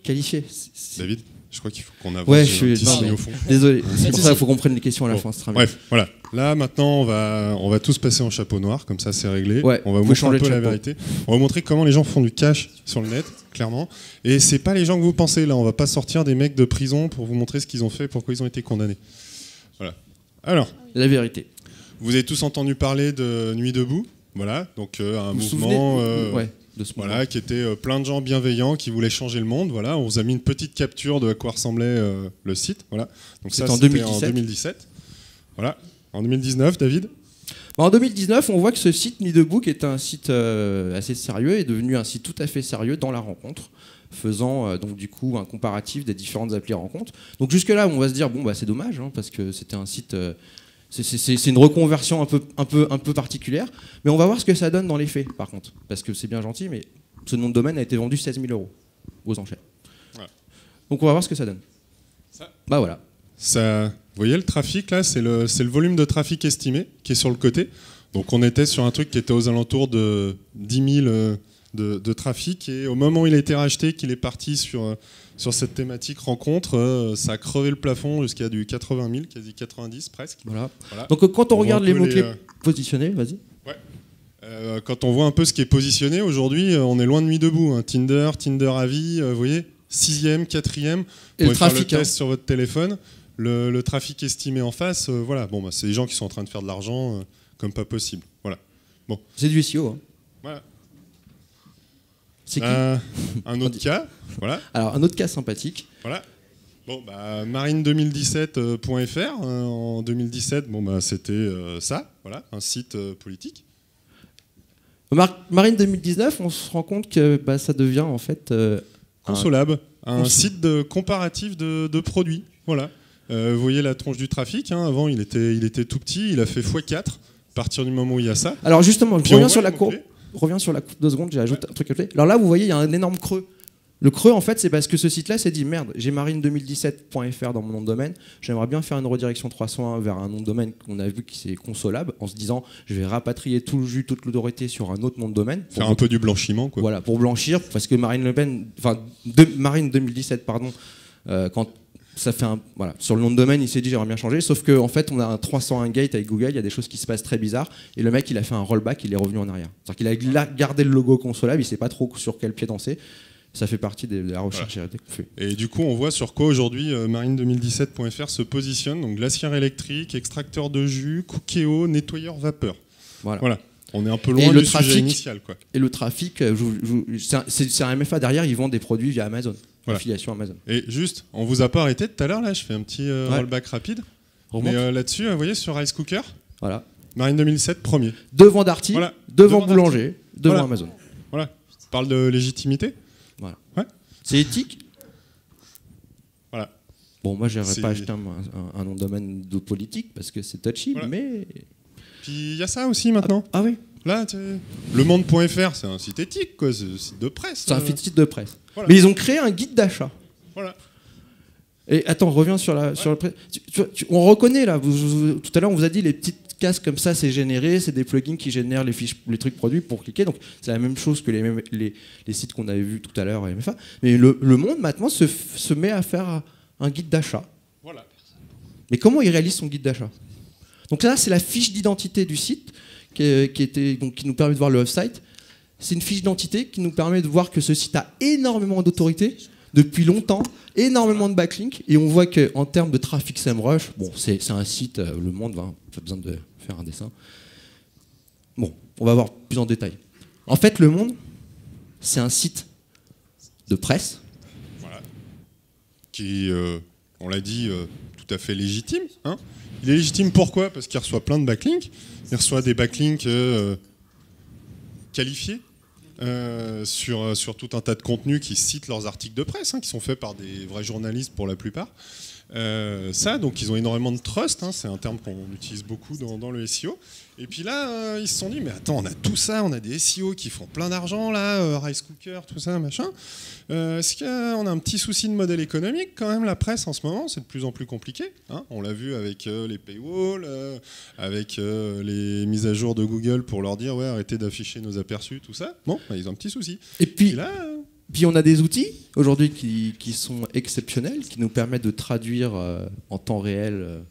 Qualifié. C'est, c'est... David, je crois qu'il faut qu'on avance. Ouais, J'ai je un suis petit non, signe mais... au fond. Désolé, c'est pour si, ça si. qu'il faut qu'on prenne les questions à la Bon. fin. C'est très bien. Bref, voilà. Là, maintenant, on va, on va tous passer en chapeau noir, comme ça, c'est réglé. Ouais, on va vous vous montrer changer un peu de la chapeau. vérité. On va vous montrer comment les gens font du cash sur le net, clairement. Et c'est pas les gens que vous pensez. Là, on va pas sortir des mecs de prison pour vous montrer ce qu'ils ont fait, pourquoi ils ont été condamnés. Voilà. Alors, La vérité. vous avez tous entendu parler de Nuit debout. Voilà, donc euh, un Vous vous mouvement. souvenez euh, ouais, de ce Voilà, qui était euh, plein de gens bienveillants qui voulaient changer le monde. Voilà, on vous a mis une petite capture de à quoi ressemblait euh, le site. Voilà. Donc C'était ça, en c'était deux mille dix-sept. en deux mille dix-sept. Voilà. En deux mille dix-neuf, David. Bah, en deux mille dix-neuf, on voit que ce site Nuit debout, qui est un site euh, assez sérieux, est devenu un site tout à fait sérieux dans la rencontre, faisant euh, donc du coup un comparatif des différentes applis rencontres. Donc jusque là, on va se dire bon bah c'est dommage hein, parce que c'était un site, euh, c'est, c'est, c'est une reconversion un peu, un peu, un peu particulière, mais on va voir ce que ça donne dans les faits par contre, parce que c'est bien gentil, mais ce nom de domaine a été vendu seize mille euros aux enchères. Voilà. Donc on va voir ce que ça donne. Ça. Bah voilà. Ça, vous voyez le trafic là, c'est le, c'est le volume de trafic estimé qui est sur le côté. Donc on était sur un truc qui était aux alentours de dix mille euh, de, de trafic et au moment où il a été racheté, qu'il est parti sur, euh, sur cette thématique rencontre, euh, ça a crevé le plafond jusqu'à du quatre-vingt mille, quasi quatre-vingt-dix presque. Voilà. Voilà. Donc euh, quand on, On voit regarde un les peu mots-clés les, euh, positionnés, vas-y. Euh, quand on voit un peu ce qui est positionné aujourd'hui, euh, on est loin de Nuit debout. Hein. Tinder, Tinder à vie, euh, vous voyez, sixième, quatrième. Et Vous le pouvez faire trafic, le hein. test sur votre téléphone. Le, le trafic estimé en face, euh, voilà. Bon, bah, c'est des gens qui sont en train de faire de l'argent euh, comme pas possible. Voilà. C'est du S E O. Hein. Voilà. C'est qui Euh, un autre cas, voilà. Alors un autre cas sympathique. Voilà. Bon, bah, marine deux mille dix-sept point F R, euh, en deux mille dix-sept, bon, bah, c'était euh, ça, voilà, un site euh, politique. Mar- Marine deux mille dix-neuf, on se rend compte que bah, ça devient en fait euh, un- Consolab, un Consol- site de comparatif de, de produits. Voilà. Euh, vous voyez la tronche du trafic. Hein, avant, il était, il était tout petit. Il a fait fois quatre à partir du moment où il y a ça. Alors justement, je Puis on reviens voit sur les la courbe. mots-clés. Reviens sur la courbe deux secondes. J'ajoute un truc à côté. Alors là, vous voyez, il y a un énorme creux. Le creux, en fait, c'est parce que ce site-là s'est dit merde, j'ai marine deux mille dix-sept point F R dans mon nom de domaine. J'aimerais bien faire une redirection trois cent un vers un nom de domaine qu'on a vu qui c'est Consolab, en se disant je vais rapatrier tout le jus, toute l'autorité sur un autre nom de domaine. Faire Pour- un peu du blanchiment, quoi. Voilà, pour blanchir, parce que Marine Le Pen, enfin de- Marine deux mille dix-sept, pardon, euh, quand ça fait un, voilà, sur le nom de domaine, il s'est dit j'aimerais bien changer, sauf qu'en en fait on a un trois cent un gate avec Google, il y a des choses qui se passent très bizarres, et le mec il a fait un rollback, il est revenu en arrière. C'est-à-dire qu'il a gardé le logo Consolab, il sait pas trop sur quel pied danser. Ça fait partie de la recherche Voilà. R et D qu'on fait. Et du coup, on voit sur quoi aujourd'hui euh, marine deux mille dix-sept point F R se positionne. Donc, glacière électrique, extracteur de jus, Cookéo, nettoyeur vapeur. Voilà. Voilà. On est un peu loin le du trafic, sujet initial, quoi. Et le trafic, je vous- je vous- c'est un, c'est- c'est un M F A derrière, ils vendent des produits via Amazon. Voilà. Affiliation Amazon. Et juste, on vous a pas arrêté tout à l'heure, là, je fais un petit euh, Ouais. rollback rapide. Remonte. Mais euh, là-dessus, euh, vous voyez, sur Rice Cooker, Voilà. Marine deux mille sept, premier. Devant Darty, Voilà. devant Devant Boulanger, devant Voilà. Amazon. Voilà. On parle de légitimité. Voilà. Ouais. C'est éthique. Voilà. Bon, moi, j'aurais C'est- pas acheté un, un- un nom de domaine de politique parce que c'est touchy, Voilà. mais. Puis il y a ça aussi maintenant. Ah oui. Là, tu sais, le monde point F R, c'est un site éthique, quoi. C'est un site de presse. C'est un euh. site de presse. Voilà. Mais ils ont créé un guide d'achat. Voilà. Et attends, reviens sur la. Sur le pré- tu- tu vois, tu- on reconnaît là. vous- vous- tout à l'heure, on vous a dit les petites cases comme ça, c'est généré, c'est des plugins qui génèrent les fiches, les trucs produits pour cliquer. Donc c'est la même chose que les, mêmes- les, les sites qu'on avait vus tout à l'heure à M F A. Mais le, le monde maintenant se, f- se met à faire un guide d'achat. Voilà. Mais comment il réalise son guide d'achat? Donc là, c'est la fiche d'identité du site qui, est- qui était, donc, qui nous permet de voir le off-site. C'est une fiche d'identité qui nous permet de voir que ce site a énormément d'autorité depuis longtemps, énormément de backlinks, et on voit qu'en termes de trafic SEMrush, bon, c'est c'est un site, euh, le monde, hein, pas besoin de faire un dessin. Bon, on va voir plus en détail. En fait, le monde, c'est un site de presse. Voilà. Qui, euh, on l'a dit, euh, tout à fait légitime. Hein. Il est légitime pourquoi? Parce qu'il reçoit plein de backlinks. Il reçoit des backlinks euh, qualifiés euh, sur, sur tout un tas de contenus qui citent leurs articles de presse, hein, qui sont faits par des vrais journalistes pour la plupart. Euh, ça, donc ils ont énormément de trust, hein, c'est un terme qu'on utilise beaucoup dans, dans le S E O. Et puis là, euh, ils se sont dit, mais attends, on a tout ça, on a des S E O qui font plein d'argent, là, euh, Rice Cooker, tout ça, machin. Euh, Est-ce qu'on a un petit souci de modèle économique quand même? La presse en ce moment, c'est de plus en plus compliqué. Hein, on l'a vu avec euh, les paywalls, euh, avec euh, les mises à jour de Google pour leur dire, ouais, arrêtez d'afficher nos aperçus, tout ça. Bon, bah, ils ont un petit souci. Et puis, Et là, euh, Puis on a des outils aujourd'hui qui, qui sont exceptionnels, qui nous permettent de traduire euh, en temps réel euh,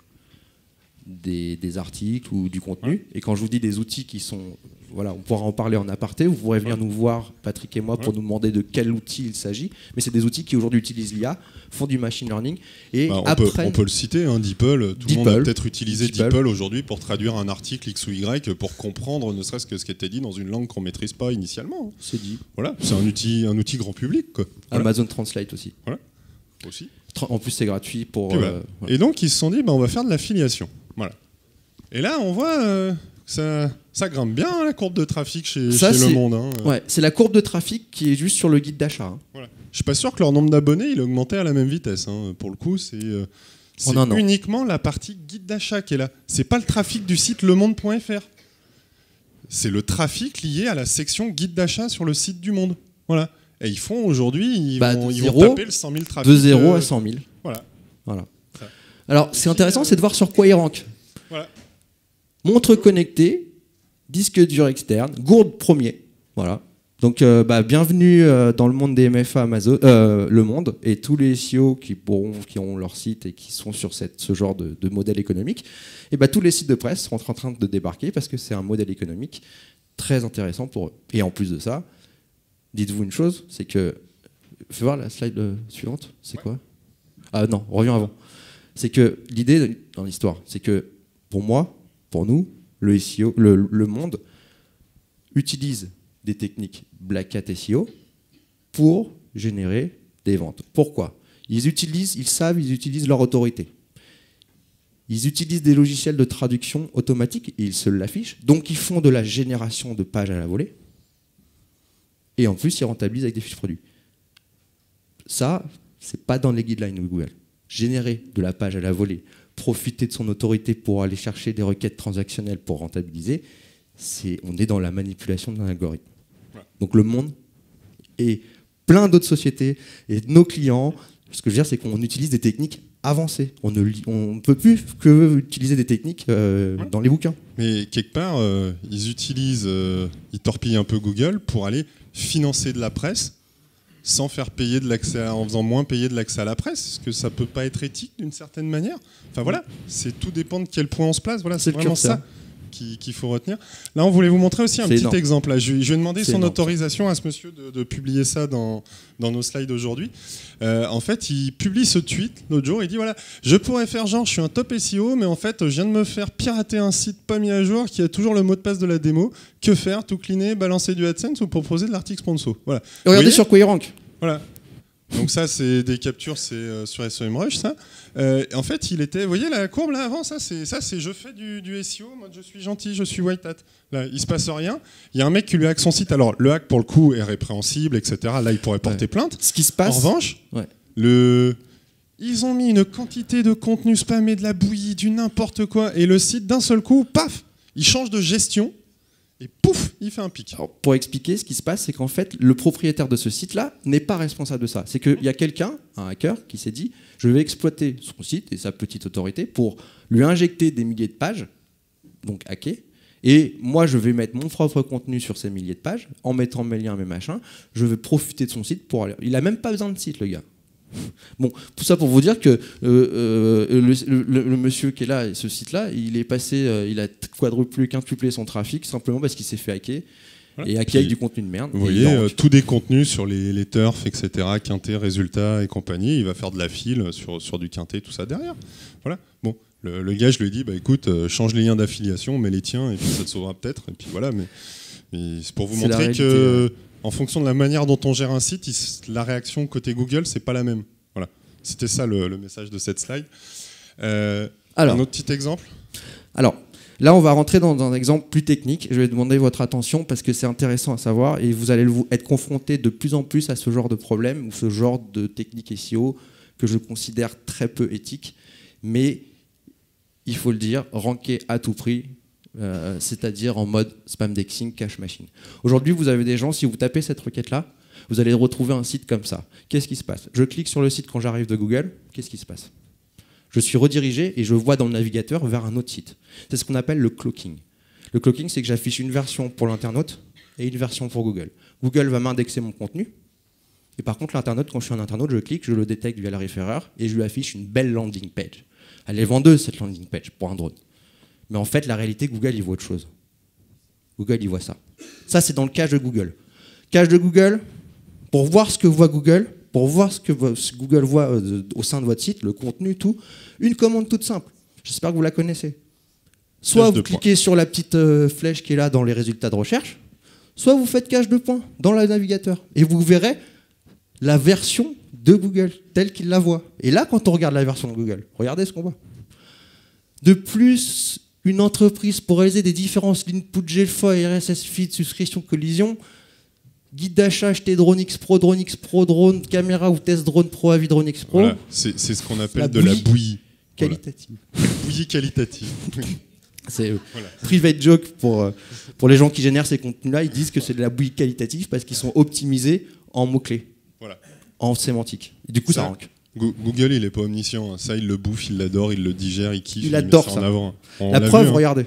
des, des articles ou du contenu. Ouais. Et quand je vous dis des outils qui sont... Voilà, on pourra en parler en aparté, vous pourrez venir Ouais. nous voir, Patrick et moi, pour Ouais. nous demander de quel outil il s'agit. Mais c'est des outils qui aujourd'hui utilisent l'I A, font du machine learning et bah, on, apprennent... peut, on peut le citer, hein, DeepL. Tout le monde a DeepL. peut-être utilisé DeepL. DeepL aujourd'hui pour traduire un article X ou Y pour comprendre ne serait-ce que ce qui était dit dans une langue qu'on ne maîtrise pas initialement. C'est dit. Voilà, c'est un outil, un outil grand public, quoi. Voilà. Amazon Translate aussi. Aussi. Tra- En plus, c'est gratuit pour... Puis euh, voilà. voilà. Et donc ils se sont dit, bah, on va faire de l'affiliation. Voilà. Et là, on voit euh, que ça, ça grimpe bien, hein, la courbe de trafic chez, Ça, chez Le c'est- Monde. Hein. Ouais, c'est la courbe de trafic qui est juste sur le guide d'achat. hein. Voilà. Je suis pas sûr que leur nombre d'abonnés il augmentait à la même vitesse. Hein. Pour le coup, c'est euh, c'est un an. uniquement la partie guide d'achat qui est là. C'est pas le trafic du site lemonde point F R. C'est le trafic lié à la section guide d'achat sur le site du Monde. Voilà. Et ils font aujourd'hui, ils, Bah, vont, de ils zéro, vont taper le cent mille trafics. De zéro euh, à cent mille. Voilà. Voilà. Ça. Alors, Et c'est puis, intéressant, euh, c'est de voir sur quoi il rank. Voilà. Montre connectée, disque dur externe, gourde premier. Voilà. Donc, euh, bah, bienvenue euh, dans le monde des M F A Amazon, euh, Le Monde, et tous les S E O qui, pourront, qui ont leur site et qui sont sur cette, ce genre de, de modèle économique. Et bah, tous les sites de presse sont en train de débarquer parce que c'est un modèle économique très intéressant pour eux. Et en plus de ça, dites-vous une chose, c'est que... Fais voir la slide euh, suivante, c'est quoi? Ah non, reviens avant. C'est que l'idée dans l'histoire, c'est que pour moi, pour nous, le S E O, le, le monde utilise des techniques Black Hat S E O pour générer des ventes. Pourquoi? Ils utilisent, ils savent, ils utilisent leur autorité. Ils utilisent des logiciels de traduction automatique et ils se l'affichent. Donc ils font de la génération de pages à la volée. Et en plus, ils rentabilisent avec des fiches produits. Ça, c'est pas dans les guidelines de Google. Générer de la page à la volée, profiter de son autorité pour aller chercher des requêtes transactionnelles pour rentabiliser, c'est, on est dans la manipulation d'un algorithme. Ouais. Donc le monde et plein d'autres sociétés et nos clients, ce que je veux dire, c'est qu'on utilise des techniques avancées. On ne lit- on ne peut plus que utiliser des techniques euh, Ouais. dans les bouquins. Mais quelque part, euh, ils utilisent, euh, ils torpillent un peu Google pour aller financer de la presse sans faire payer de l'accès, à- en faisant moins payer de l'accès à la presse. Est-ce que ça peut pas être éthique d'une certaine manière? Enfin voilà, c'est tout dépend de quel point on se place. Voilà, C'est c'est le vraiment curseur. ça qu'il qu'il faut retenir. Là, on voulait vous montrer aussi un C'est petit énorme. exemple. Là, je, je vais demander C'est son énorme, autorisation à ce monsieur de, de publier ça dans, dans nos slides aujourd'hui. Euh, en fait, il publie ce tweet l'autre jour. Il dit voilà, je pourrais faire genre, je suis un top S E O, mais en fait, je viens de me faire pirater un site pas mis à jour qui a toujours le mot de passe de la démo. Que faire? Tout cleaner, balancer du AdSense ou proposer de l'article sponsor? Voilà. Regardez voyez sur QueryRank. Voilà. Donc ça, c'est des captures, c'est euh, sur SEMrush, ça. Euh, en fait, il était, vous voyez la courbe là avant, ça, c'est ça, c'est je fais du, du S E O, mode je suis gentil, je suis white hat. Là, il se passe rien. Il y a un mec qui lui hack son site. Alors, le hack pour le coup est répréhensible, et cetera. Là, il pourrait porter Ouais. plainte. Ce qui se passe. En revanche, Ouais. le, ils ont mis une quantité de contenu spammé, de la bouillie, du n'importe quoi, et le site d'un seul coup, paf, il change de gestion. Et pouf, il fait un pic. Alors, pour expliquer, ce qui se passe, c'est qu'en fait, le propriétaire de ce site-là n'est pas responsable de ça. C'est qu'il y a quelqu'un, un hacker, qui s'est dit je vais exploiter son site et sa petite autorité pour lui injecter des milliers de pages, donc hacker, et moi, je vais mettre mon propre contenu sur ces milliers de pages, en mettant mes liens, mes machins. Je vais profiter de son site pour aller. Il n'a même pas besoin de site, le gars. Bon, tout ça pour vous dire que euh, euh, le, le, le monsieur qui est là, ce site-là, il est passé, euh, il a quadruplé, quintuplé son trafic simplement parce qu'il s'est fait hacker. Voilà. Et hacker avec du contenu de merde. Vous voyez, euh, tous des contenus sur les, les turfs, et cetera, quintet, résultats et compagnie. Il va faire de la file sur, sur du quintet, tout ça derrière. Voilà. Bon, le, le gars, je lui ai dit, bah, écoute, euh, change les liens d'affiliation, mets les tiens, et puis ça te sauvera peut-être. Et puis voilà, mais, mais c'est pour vous C'est la montrer réalité, que, ouais. en fonction de la manière dont on gère un site, il, la réaction côté Google, c'est pas la même. Voilà. C'était ça le, le message de cette slide. Euh, Alors. un autre petit exemple. Alors, là, on va rentrer dans un exemple plus technique. Je vais demander votre attention parce que c'est intéressant à savoir et vous allez être confronté de plus en plus à ce genre de problème ou ce genre de technique S E O que je considère très peu éthique. Mais il faut le dire, ranker à tout prix, euh, c'est-à-dire en mode spamdexing, cache machine. Aujourd'hui, vous avez des gens, si vous tapez cette requête-là, vous allez retrouver un site comme ça. Qu'est-ce qui se passe? Je clique sur le site quand j'arrive de Google. Qu'est-ce qui se passe? Je suis redirigé et je vois dans le navigateur vers un autre site. C'est ce qu'on appelle le cloaking. Le cloaking, c'est que j'affiche une version pour l'internaute et une version pour Google. Google va m'indexer mon contenu. Et par contre, l'internaute, quand je suis un internaute, je clique, je le détecte via le référeur et je lui affiche une belle landing page. Elle est vendeuse, cette landing page, pour un drone. Mais en fait, la réalité, Google, il voit autre chose. Google, il voit ça. Ça, c'est dans le cache de Google. Cache de Google, pour voir ce que voit Google, pour voir ce que Google voit au sein de votre site, le contenu, tout, une commande toute simple. J'espère que vous la connaissez. Soit vous cliquez sur la petite euh, flèche qui est là dans les résultats de recherche, soit vous faites cache de points dans le navigateur. Et vous verrez la version de Google, telle qu'il la voit. Et là, quand on regarde la version de Google, regardez ce qu'on voit. De plus, une entreprise pour réaliser des différences l'input G L F A, R S S feed, souscription, collision, guide d'achat, acheter Drone X Pro, Drone X Pro, drone, caméra ou test drone pro, avis Drone X Pro. Voilà. C'est ce qu'on appelle La de la bouillie. Qualitative. Voilà. Bouillie qualitative. C'est euh, Voilà. private joke pour, euh, pour les gens qui génèrent ces contenus-là. Ils disent que c'est de la bouillie qualitative parce qu'ils sont optimisés en mots-clés, Voilà. en sémantique. Et du coup, ça, Ça, rank. Go- Google, il est pas omniscient. Ça, il le bouffe, il l'adore, il le digère, il kiffe. Il met adore ça. ça. En avant. On La l'a preuve, vu, hein. regardez.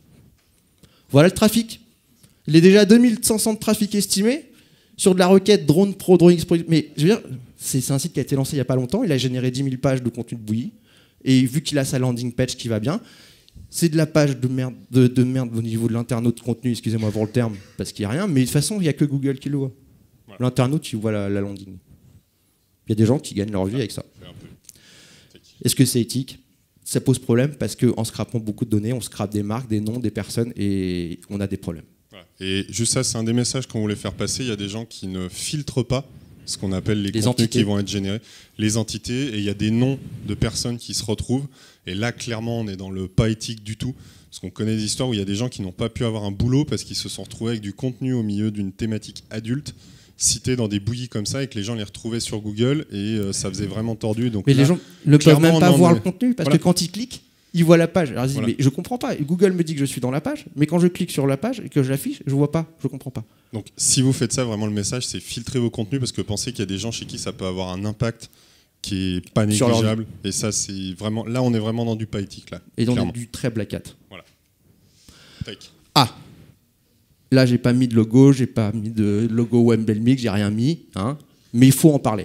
Voilà le trafic. Il est déjà à deux mille cinq cents de trafic estimé sur de la requête drone pro, drone X Pro. Mais je veux dire, c'est c'est un site qui a été lancé il n'y a pas longtemps. Il a généré dix mille pages de contenu de bouillie. Et vu qu'il a sa landing page qui va bien, c'est de la page de merde, de, de merde au niveau de l'internaute de contenu, excusez-moi pour le terme, parce qu'il n'y a rien. Mais de toute façon, il n'y a que Google qui le voit. Voilà. L'internaute, il voit la, la landing. Il y a des gens qui gagnent leur vie avec ça. C'est un peu technique. Est-ce que c'est éthique? Ça pose problème parce qu'en scrapant beaucoup de données, on scrape des marques, des noms, des personnes et on a des problèmes. Voilà. Et juste ça, c'est un des messages qu'on voulait faire passer. Il y a des gens qui ne filtrent pas ce qu'on appelle les, Les contenus entités. qui vont être générés, les entités, et il y a des noms de personnes qui se retrouvent. Et là, clairement, on est dans le pas éthique du tout. Parce qu'on connaît des histoires où il y a des gens qui n'ont pas pu avoir un boulot parce qu'ils se sont retrouvés avec du contenu au milieu d'une thématique adulte, cités dans des bouillies comme ça, et que les gens les retrouvaient sur Google, et euh, ça faisait vraiment tordu. Donc Mais là, les gens ne peuvent clairement, même pas on en voir est- le contenu parce Voilà. que quand ils cliquent, ils voient la page. Alors ils disent, Voilà. mais je comprends pas. Google me dit que je suis dans la page, mais quand je clique sur la page et que je l'affiche, je vois pas, je comprends pas. Donc, si vous faites ça, vraiment, le message, c'est filtrer vos contenus parce que pensez qu'il y a des gens chez qui ça peut avoir un impact qui est pas Sur leur négligeable. Et ça, c'est vraiment. Là, on est vraiment dans du pas éthique, là. Et donc clairement. du très black hat. Tac. Ah, là j'ai pas mis de logo, j'ai pas mis de logo Wembelmic, j'ai rien mis, hein, mais il faut en parler.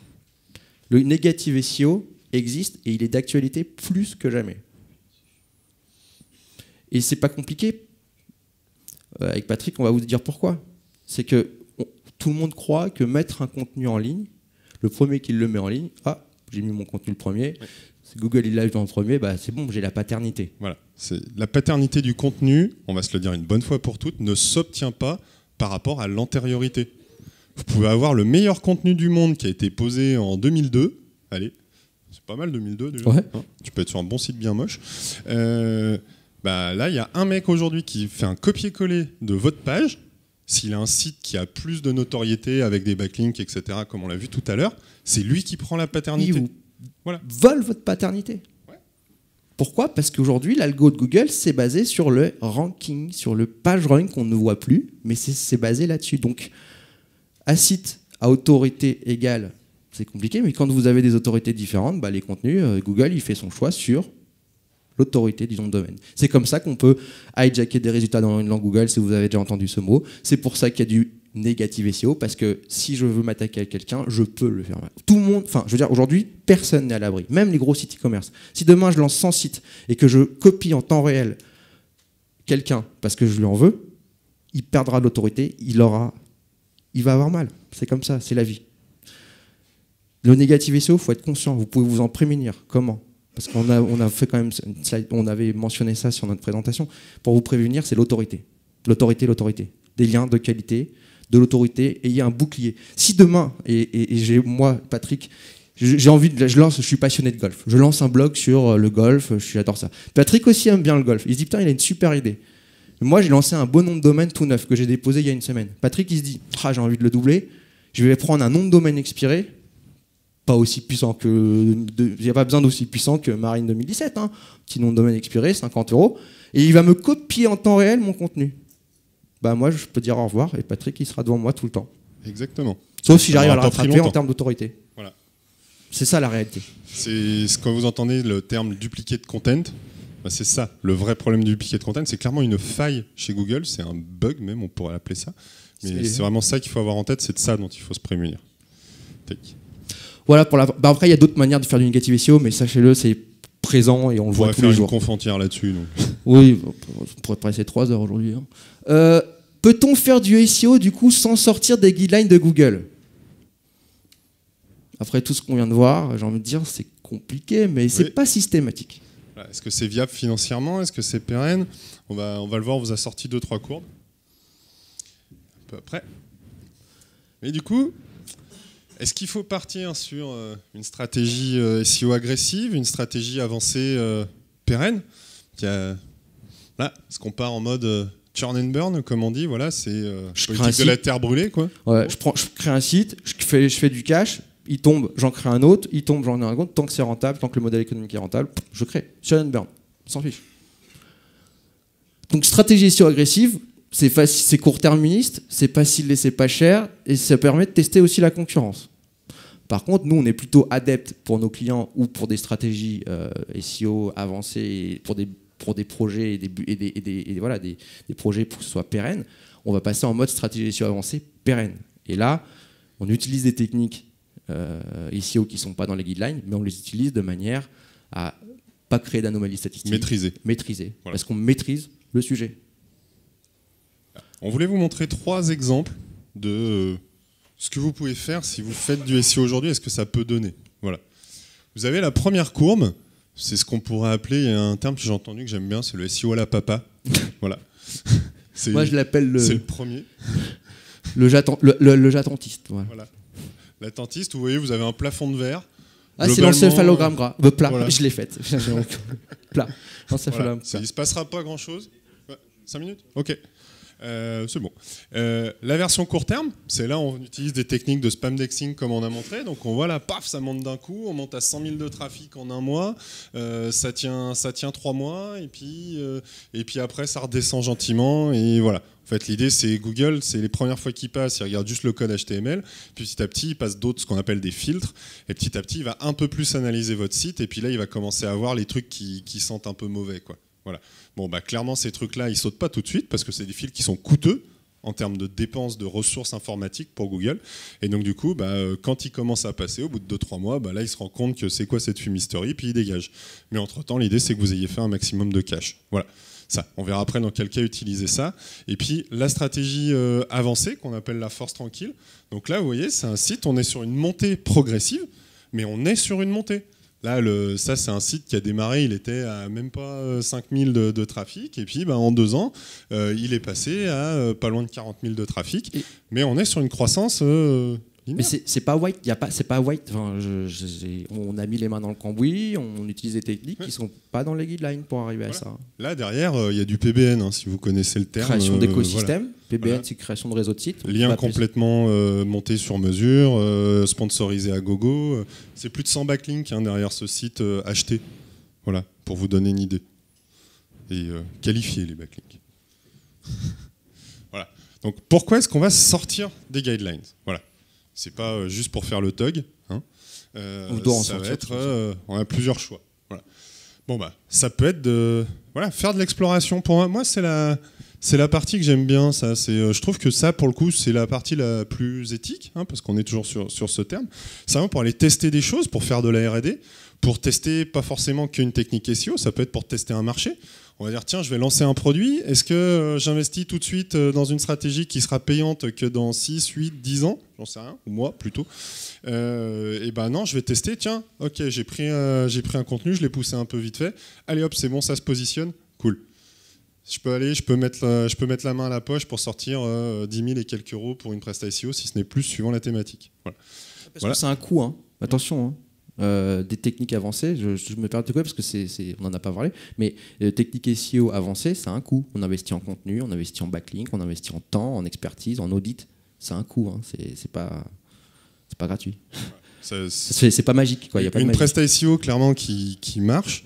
Le negative S E O existe et il est d'actualité plus que jamais. Et c'est pas compliqué. Euh, avec Patrick, on va vous dire pourquoi. C'est que on, tout le monde croit que mettre un contenu en ligne, le premier qui le met en ligne, ah, j'ai mis mon contenu le premier, oui. Google il l'a vu dans le premier, bah, c'est bon, j'ai la paternité. Voilà. La paternité du contenu, on va se le dire une bonne fois pour toutes, ne s'obtient pas par rapport à l'antériorité. Vous pouvez avoir le meilleur contenu du monde qui a été posé en deux mille deux, allez, c'est pas mal deux mille deux déjà, ouais. hein, tu peux être sur un bon site bien moche. Euh, bah, là, il y a un mec aujourd'hui qui fait un copier-coller de votre page. S'il a un site qui a plus de notoriété avec des backlinks, et cetera, comme on l'a vu tout à l'heure, c'est lui qui prend la paternité. Il vous voilà. vole votre paternité. Ouais. Pourquoi ? Parce qu'aujourd'hui, l'algo de Google, c'est basé sur le ranking, sur le page rank qu'on ne voit plus, mais c'est basé là-dessus. Donc, un site à autorité égale, c'est compliqué, mais quand vous avez des autorités différentes, bah, les contenus, euh, Google, il fait son choix sur l'autorité du nom de domaine. C'est comme ça qu'on peut hijacker des résultats dans une langue Google, si vous avez déjà entendu ce mot. C'est pour ça qu'il y a du négative S E O, parce que si je veux m'attaquer à quelqu'un, je peux le faire. Tout le monde, enfin, je veux dire, aujourd'hui, personne n'est à l'abri, même les gros sites e-commerce. Si demain je lance cent sites et que je copie en temps réel quelqu'un parce que je lui en veux, il perdra de l'autorité, il aura, il va avoir mal. C'est comme ça, c'est la vie. Le négative S E O, il faut être conscient. Vous pouvez vous en prémunir. Comment ? Parce qu'on a, on a fait quand même, on avait mentionné ça sur notre présentation. Pour vous prévenir, c'est l'autorité. L'autorité, l'autorité. Des liens de qualité, de l'autorité, et il y a un bouclier. Si demain, et, et, et j'ai, moi, Patrick, j'ai envie de, je lance, je suis passionné de golf. Je lance un blog sur le golf, j'adore ça. Patrick aussi aime bien le golf. Il se dit, putain, il a une super idée. Moi, j'ai lancé un beau nom de domaine tout neuf que j'ai déposé il y a une semaine. Patrick, il se dit, ah, j'ai envie de le doubler. Je vais prendre un nom de domaine expiré. Pas aussi puissant que... Il n'y a pas besoin d'aussi puissant que Marine deux mille dix-sept. Hein. Petit nom de domaine expiré, cinquante euros. Et il va me copier en temps réel mon contenu. Bah moi, je peux dire au revoir et Patrick, il sera devant moi tout le temps. Exactement. Sauf si j'arrive à le rattraper en termes d'autorité. Voilà. C'est ça la réalité. C'est quand vous entendez le terme duplicate content, bah c'est ça. Le vrai problème du duplicate content, c'est clairement une faille chez Google. C'est un bug même, on pourrait l'appeler ça. Mais c'est vraiment ça qu'il faut avoir en tête. C'est de ça dont il faut se prémunir. Take. Voilà, pour la... bah après, il y a d'autres manières de faire du négative S E O, mais sachez-le, c'est présent et on, on le voit tous les jours. On pourrait faire une conf entière là-dessus. Oui, on pourrait passer trois heures aujourd'hui. Hein. Euh, Peut-on faire du S E O, du coup, sans sortir des guidelines de Google ? Après tout ce qu'on vient de voir, j'ai envie de dire, c'est compliqué, mais c'est oui. pas systématique. Est-ce que c'est viable financièrement ? Est-ce que c'est pérenne ? on va, on va le voir, on vous a sorti deux, trois courbes. Un peu après. Mais du coup... Est-ce qu'il faut partir sur euh, une stratégie euh, S E O agressive, une stratégie avancée euh, pérenne ? a... Là, est-ce qu'on part en mode euh, churn and burn, comme on dit, voilà, c'est euh, politique de la terre brûlée, quoi. Ouais, je, prends, je crée un site, je fais, je fais du cash, il tombe, j'en crée un autre, il tombe, j'en ai un autre, tant que c'est rentable, tant que le modèle économique est rentable, je crée. Churn and burn, on s'en fiche. Donc stratégie S E O agressive, c'est facile, c'est court-terministe, c'est facile et c'est pas cher, et ça permet de tester aussi la concurrence. Par contre, nous, on est plutôt adeptes pour nos clients ou pour des stratégies euh, S E O avancées, et pour des, pour des projets et, des, et, des, et, des, et voilà, des, des projets pour que ce soit pérenne. On va passer en mode stratégie S E O avancée pérenne. Et là, on utilise des techniques euh, S E O qui ne sont pas dans les guidelines, mais on les utilise de manière à pas créer d'anomalies statistiques. Maîtriser. Maîtriser. Voilà. Parce qu'on maîtrise le sujet. On voulait vous montrer trois exemples de euh, ce que vous pouvez faire si vous faites du S E O aujourd'hui, est-ce que ça peut donner. Voilà. Vous avez la première courbe, c'est ce qu'on pourrait appeler, il y a un terme que j'ai entendu que j'aime bien, c'est le S E O à la papa. Voilà. Moi je l'appelle le... C'est le premier. Le, jaton, le, le, le jatantiste. Voilà. Voilà. L'attentiste, vous voyez, vous avez un plafond de verre. Ah, c'est l'encéphalogramme gras. Euh, plat, voilà. Je l'ai faite. Plat. Voilà. Il ne se passera pas grand-chose. Ouais. Cinq minutes ? Ok. Euh, c'est bon. Euh, la version court terme, c'est là où on utilise des techniques de spam indexing comme on a montré. Donc on voit là, paf, ça monte d'un coup, on monte à cent mille de trafic en un mois, euh, ça tient, ça tient trois mois, et puis, euh, et puis après ça redescend gentiment, et voilà. En fait, l'idée, c'est Google, c'est les premières fois qu'il passe, il regarde juste le code H T M L, puis petit à petit, il passe d'autres, ce qu'on appelle des filtres, et petit à petit, il va un peu plus analyser votre site, et puis là, il va commencer à voir les trucs qui, qui sentent un peu mauvais, quoi. Voilà. Bon, bah, clairement, ces trucs-là, ils ne sautent pas tout de suite parce que c'est des fils qui sont coûteux en termes de dépenses de ressources informatiques pour Google. Et donc, du coup, bah, quand il commence à passer, au bout de deux trois mois, bah, là, il se rend compte que c'est quoi cette fumisterie, puis il dégage. Mais entre-temps, l'idée, c'est que vous ayez fait un maximum de cash. Voilà. ça. On verra après dans quel cas utiliser ça. Et puis la stratégie euh, avancée qu'on appelle la force tranquille. Donc là, vous voyez, c'est un site, on est sur une montée progressive, mais on est sur une montée. Là, le, ça, c'est un site qui a démarré, il était à même pas cinq mille de, de trafic, et puis bah, en deux ans, euh, il est passé à euh, pas loin de quarante mille de trafic, et mais on est sur une croissance euh, linéaire. Mais c'est pas white, y a pas, c'est pas white. Enfin, je, je, on a mis les mains dans le cambouis, on utilise des techniques ouais. qui sont pas dans les guidelines pour arriver voilà. à ça. Là, derrière, il euh, y a du P B N, hein, si vous connaissez le terme. Création d'écosystème. Voilà. P B N, voilà. c'est création de réseau de sites. Lien complètement euh, monté sur mesure, euh, sponsorisé à gogo. C'est plus de cent backlinks hein, derrière ce site euh, acheté. Voilà, pour vous donner une idée. Et euh, qualifier les backlinks. Voilà. Donc pourquoi est-ce qu'on va sortir des guidelines? Voilà. C'est pas euh, juste pour faire le tug. Hein. Euh, on doit en ça sortir. Va être, euh, on a plusieurs choix. Voilà. Bon bah, ça peut être de voilà, faire de l'exploration. Pour moi, moi c'est la C'est la partie que j'aime bien, ça. Euh, je trouve que ça, pour le coup, c'est la partie la plus éthique, hein, parce qu'on est toujours sur, sur ce terme. C'est vraiment pour aller tester des choses, pour faire de la R et D, pour tester pas forcément qu'une technique S E O, ça peut être pour tester un marché. On va dire, tiens, je vais lancer un produit, est-ce que euh, j'investis tout de suite euh, dans une stratégie qui sera payante que dans six, huit, dix ans, j'en sais rien, ou moi plutôt. Euh, et ben non, je vais tester, tiens, ok, j'ai pris, euh, j'ai pris un contenu, je l'ai poussé un peu vite fait, allez hop, c'est bon, ça se positionne, cool. Je peux aller, je peux mettre, la, je peux mettre la main à la poche pour sortir euh, dix mille et quelques euros pour une presta S E O, si ce n'est plus, suivant la thématique. Voilà. Parce voilà. que c'est un coût, hein. Attention. Hein. Euh, des techniques avancées, je, je me permets de quoi parce que c'est, c'est, on n'en a pas parlé, mais euh, techniques S E O avancées, c'est un coût. On investit en contenu, on investit en backlink, on investit en temps, en expertise, en audit. C'est un coût, hein. c'est, c'est pas, c'est pas gratuit. Ça, c'est, c'est, c'est pas magique, quoi. Y a pas une de magie. presta S E O clairement qui, qui marche.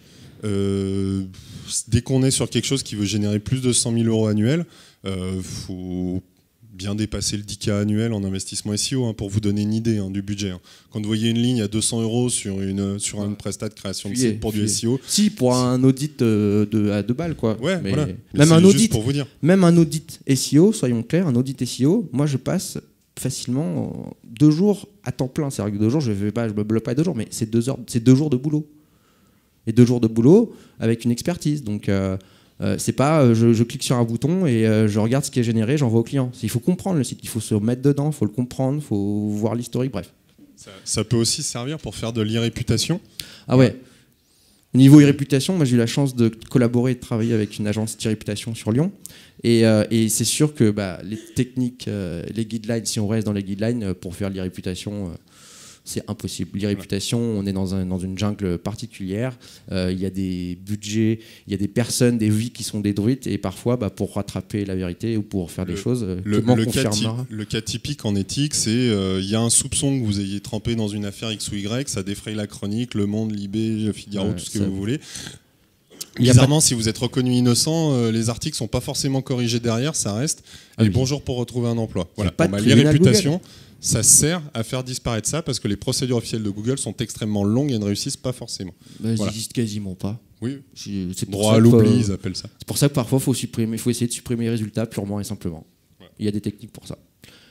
Euh, dès qu'on est sur quelque chose qui veut générer plus de cent mille euros annuels, il euh, faut bien dépasser le dix K annuel en investissement S E O hein, pour vous donner une idée hein, du budget. Hein. Quand vous voyez une ligne à deux cents euros sur une, sur une prestat de création de site pour du S E O. Si, pour un audit de, de, à deux balles, quoi. Ouais, mais voilà. Même un, audit, pour vous dire. même un audit S E O, soyons clairs, un audit S E O, moi je passe facilement deux jours à temps plein. C'est-à-dire que deux jours, je ne pas, je me bloque pas deux jours, mais c'est deux, heures, c'est deux jours de boulot. Et deux jours de boulot avec une expertise. Donc, euh, euh, c'est pas euh, je, je clique sur un bouton et euh, je regarde ce qui est généré, j'envoie au client. Il faut comprendre le site, il faut se mettre dedans, il faut le comprendre, il faut voir l'historique, bref. Ça, ça peut aussi servir pour faire de l'e-réputation. Ah ouais. Niveau e-réputation, moi j'ai eu la chance de collaborer et de travailler avec une agence d'e-réputation sur Lyon. Et, euh, et c'est sûr que bah, les techniques, euh, les guidelines, si on reste dans les guidelines, pour faire l'e-réputation, euh, c'est impossible. L'e-réputation, on est dans, un, dans une jungle particulière. Euh, il y a des budgets, il y a des personnes, des vies qui sont détruites. Et parfois, bah, pour rattraper la vérité ou pour faire le, des choses, le, comment le, confirme cas le cas typique en éthique, c'est il euh, y a un soupçon que vous ayez trempé dans une affaire X ou Y, ça défraye la chronique, Le Monde, Libé, Figaro, ouais, tout ce que ça... vous voulez. Bizarrement, pas... si vous êtes reconnu innocent, euh, les articles sont pas forcément corrigés derrière, ça reste. Ah, et oui. Bonjour pour retrouver un emploi. Voilà. Bon, bah, les réputations, ça sert à faire disparaître ça parce que les procédures officielles de Google sont extrêmement longues et ne réussissent pas forcément. Bah, elles n'existent voilà. quasiment pas. Oui. C'est droit à l'oubli, ils appellent ça. C'est pour ça que parfois, il faut, supprimer, faut essayer de supprimer les résultats purement et simplement. Ouais. Il y a des techniques pour ça.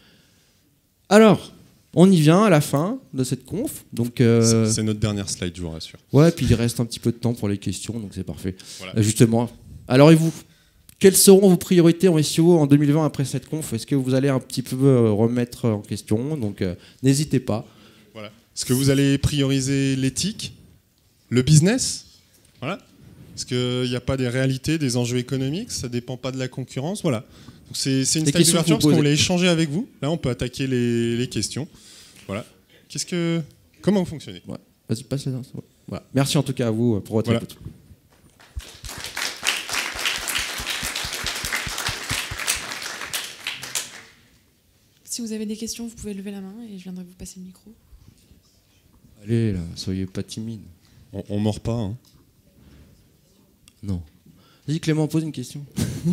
Alors, on y vient à la fin de cette conf. Donc, euh... c'est, c'est notre dernière slide, je vous rassure. Ouais, puis il reste un petit peu de temps pour les questions, donc c'est parfait. Voilà. Euh, justement, alors et vous ? Quelles seront vos priorités en S E O en deux mille vingt après cette conf ? Est-ce que vous allez un petit peu remettre en question ? Donc, euh, n'hésitez pas. Voilà. Est-ce que vous allez prioriser l'éthique, le business ? Voilà. Est-ce qu'il n'y a pas des réalités, des enjeux économiques ? Ça ne dépend pas de la concurrence ? Voilà. Donc c'est, c'est une slide d'ouverture parce qu'on voulait échanger avec vous. Là, on peut attaquer les, les questions. Voilà. Qu'est-ce que, comment vous fonctionnez ? Ouais. Vas-y, passe les infos. Voilà. Merci en tout cas à vous pour votre voilà. écoute. Si vous avez des questions, vous pouvez lever la main et je viendrai vous passer le micro. Allez, là, soyez pas timide. On, on mord pas, hein. Non. Vas-y, Clément, pose une question.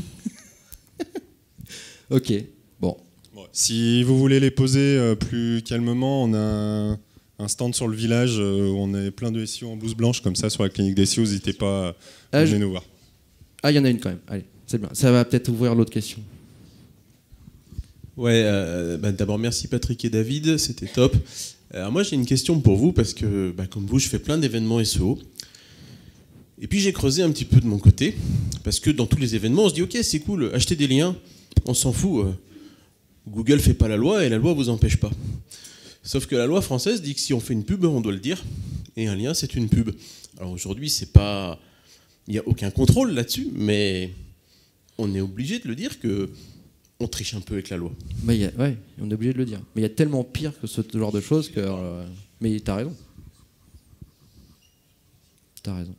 Ok, bon. bon. Si vous voulez les poser euh, plus calmement, on a un, un stand sur le village euh, où on est plein de S E O en blouse blanche, comme ça, sur la clinique des S E O. N'hésitez pas à ah, venir je... nous voir. Ah, il y en a une quand même. Allez, c'est bien. Ça va peut-être ouvrir l'autre question. Ouais, euh, bah, d'abord merci Patrick et David, c'était top. Alors moi j'ai une question pour vous parce que bah, comme vous je fais plein d'événements S E O Et puis j'ai creusé un petit peu de mon côté, parce que dans tous les événements, on se dit ok, c'est cool, achetez des liens, on s'en fout. euh, Google fait pas la loi et la loi vous empêche pas. Sauf que la loi française dit que si on fait une pub, on doit le dire, et un lien c'est une pub. Alors aujourd'hui, c'est pas, il n'y a aucun contrôle là-dessus, mais on est obligé de le dire que on triche un peu avec la loi. Bah, y a, ouais, on est obligé de le dire. Mais il y a tellement pire que ce genre de choses que. Euh, mais t'as raison. T'as raison.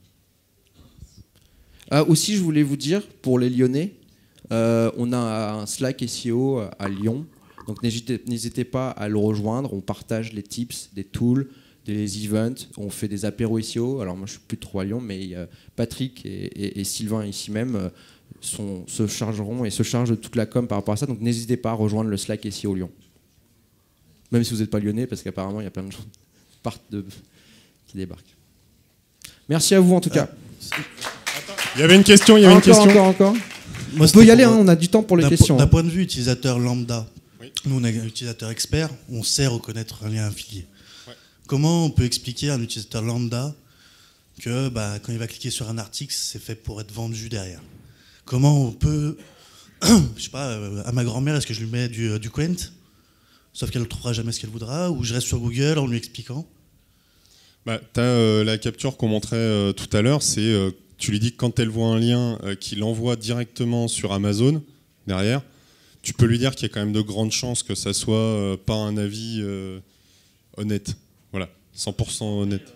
Ah, aussi, je voulais vous dire, pour les Lyonnais, euh, on a un Slack S E O à Lyon. Donc n'hésitez, n'hésitez pas à le rejoindre. On partage les tips, des tools, des events. On fait des apéros S E O. Alors moi, je suis plus trop à Lyon, mais euh, Patrick et, et, et Sylvain ici même euh, sont, se chargeront et se chargent de toute la com par rapport à ça. Donc n'hésitez pas à rejoindre le Slack S E O Lyon. Même si vous n'êtes pas lyonnais, parce qu'apparemment, il y a plein de gens partent de, qui débarquent. Merci à vous en tout cas. Il y avait une question, il y avait encore, une question. Encore, encore. Moi, On peut y aller, pour, hein, on a du temps pour les d'un questions. po- D'un hein. point de vue utilisateur lambda, Oui. nous on est un utilisateur expert, on sait reconnaître un lien affilié. Ouais. Comment on peut expliquer à un utilisateur lambda que bah, quand il va cliquer sur un article, c'est fait pour être vendu derrière? Comment on peut, je sais pas, euh, à ma grand-mère, est-ce que je lui mets du, du Quent, sauf qu'elle ne trouvera jamais ce qu'elle voudra, ou je reste sur Google en lui expliquant? Bah, tu as euh, la capture qu'on montrait euh, tout à l'heure, c'est euh, tu lui dis que quand elle voit un lien euh, qui l'envoie directement sur Amazon, derrière, tu peux lui dire qu'il y a quand même de grandes chances que ça soit euh, pas un avis euh, honnête. Voilà, cent pour cent honnête.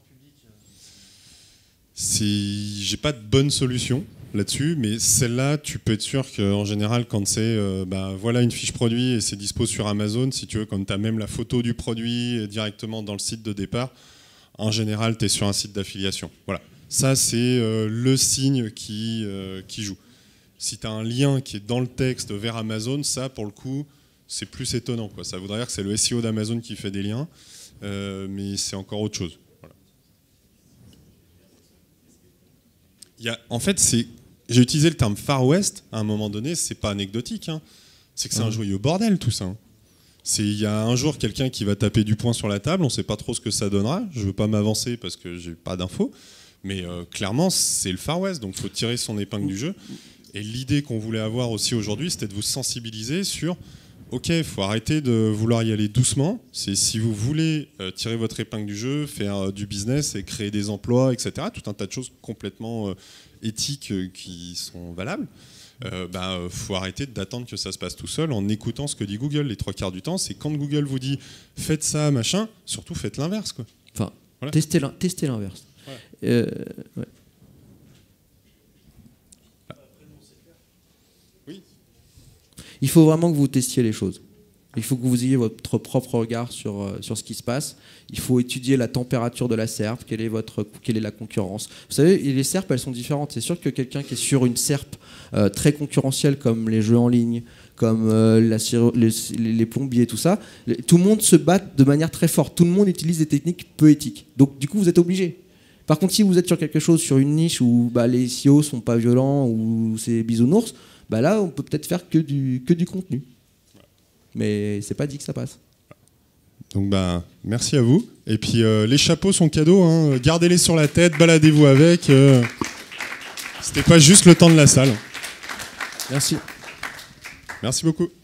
C'est... J'ai pas de bonne solution là-dessus, mais celle-là, tu peux être sûr qu'en général, quand c'est euh, bah, voilà une fiche produit et c'est dispo sur Amazon, si tu veux, quand tu as même la photo du produit directement dans le site de départ, en général, tu es sur un site d'affiliation. Voilà. Ça, c'est euh, le signe qui, euh, qui joue. Si tu as un lien qui est dans le texte vers Amazon, ça, pour le coup, c'est plus étonnant, quoi. Ça voudrait dire que c'est le S E O d'Amazon qui fait des liens, euh, mais c'est encore autre chose. Voilà. Il y a, en fait, c'est, j'ai utilisé le terme Far West à un moment donné, c'est pas anecdotique. Hein. C'est que c'est un joyeux bordel, tout ça. Hein. C'est, il y a un jour quelqu'un qui va taper du poing sur la table, on ne sait pas trop ce que ça donnera. Je ne veux pas m'avancer parce que j'ai pas d'infos, mais euh, clairement c'est le Far West, donc il faut tirer son épingle du jeu. Et l'idée qu'on voulait avoir aussi aujourd'hui, c'était de vous sensibiliser sur, ok, il faut arrêter de vouloir y aller doucement. C'est si vous voulez euh, tirer votre épingle du jeu, faire euh, du business et créer des emplois, et cetera. Tout un tas de choses complètement euh, éthiques euh, qui sont valables. Euh, bah, faut arrêter d'attendre que ça se passe tout seul en écoutant ce que dit Google. Les trois quarts du temps, c'est quand Google vous dit faites ça, machin, surtout faites l'inverse, quoi. Enfin, Voilà. testez, l'in- testez l'inverse. Ouais. Euh, ouais. Oui. Il faut vraiment que vous testiez les choses. Il faut que vous ayez votre propre regard sur, euh, sur ce qui se passe. Il faut étudier la température de la S E R P, quelle est, votre, quelle est la concurrence. Vous savez, les S E R P, elles sont différentes. C'est sûr que quelqu'un qui est sur une S E R P euh, très concurrentielle, comme les jeux en ligne, comme euh, la, les, les plombiers, tout ça, les, tout le monde se bat de manière très forte. Tout le monde utilise des techniques peu éthiques. Donc, du coup, vous êtes obligé. Par contre, si vous êtes sur quelque chose, sur une niche où bah, les S E O sont pas violents, ou c'est bisounours, bah là, on peut peut-être faire que du, que du contenu. Mais c'est pas dit que ça passe. Donc bah, merci à vous. Et puis euh, les chapeaux sont cadeaux, hein. Gardez-les sur la tête, baladez-vous avec. Euh... C'était pas juste le temps de la salle. Merci. Merci beaucoup.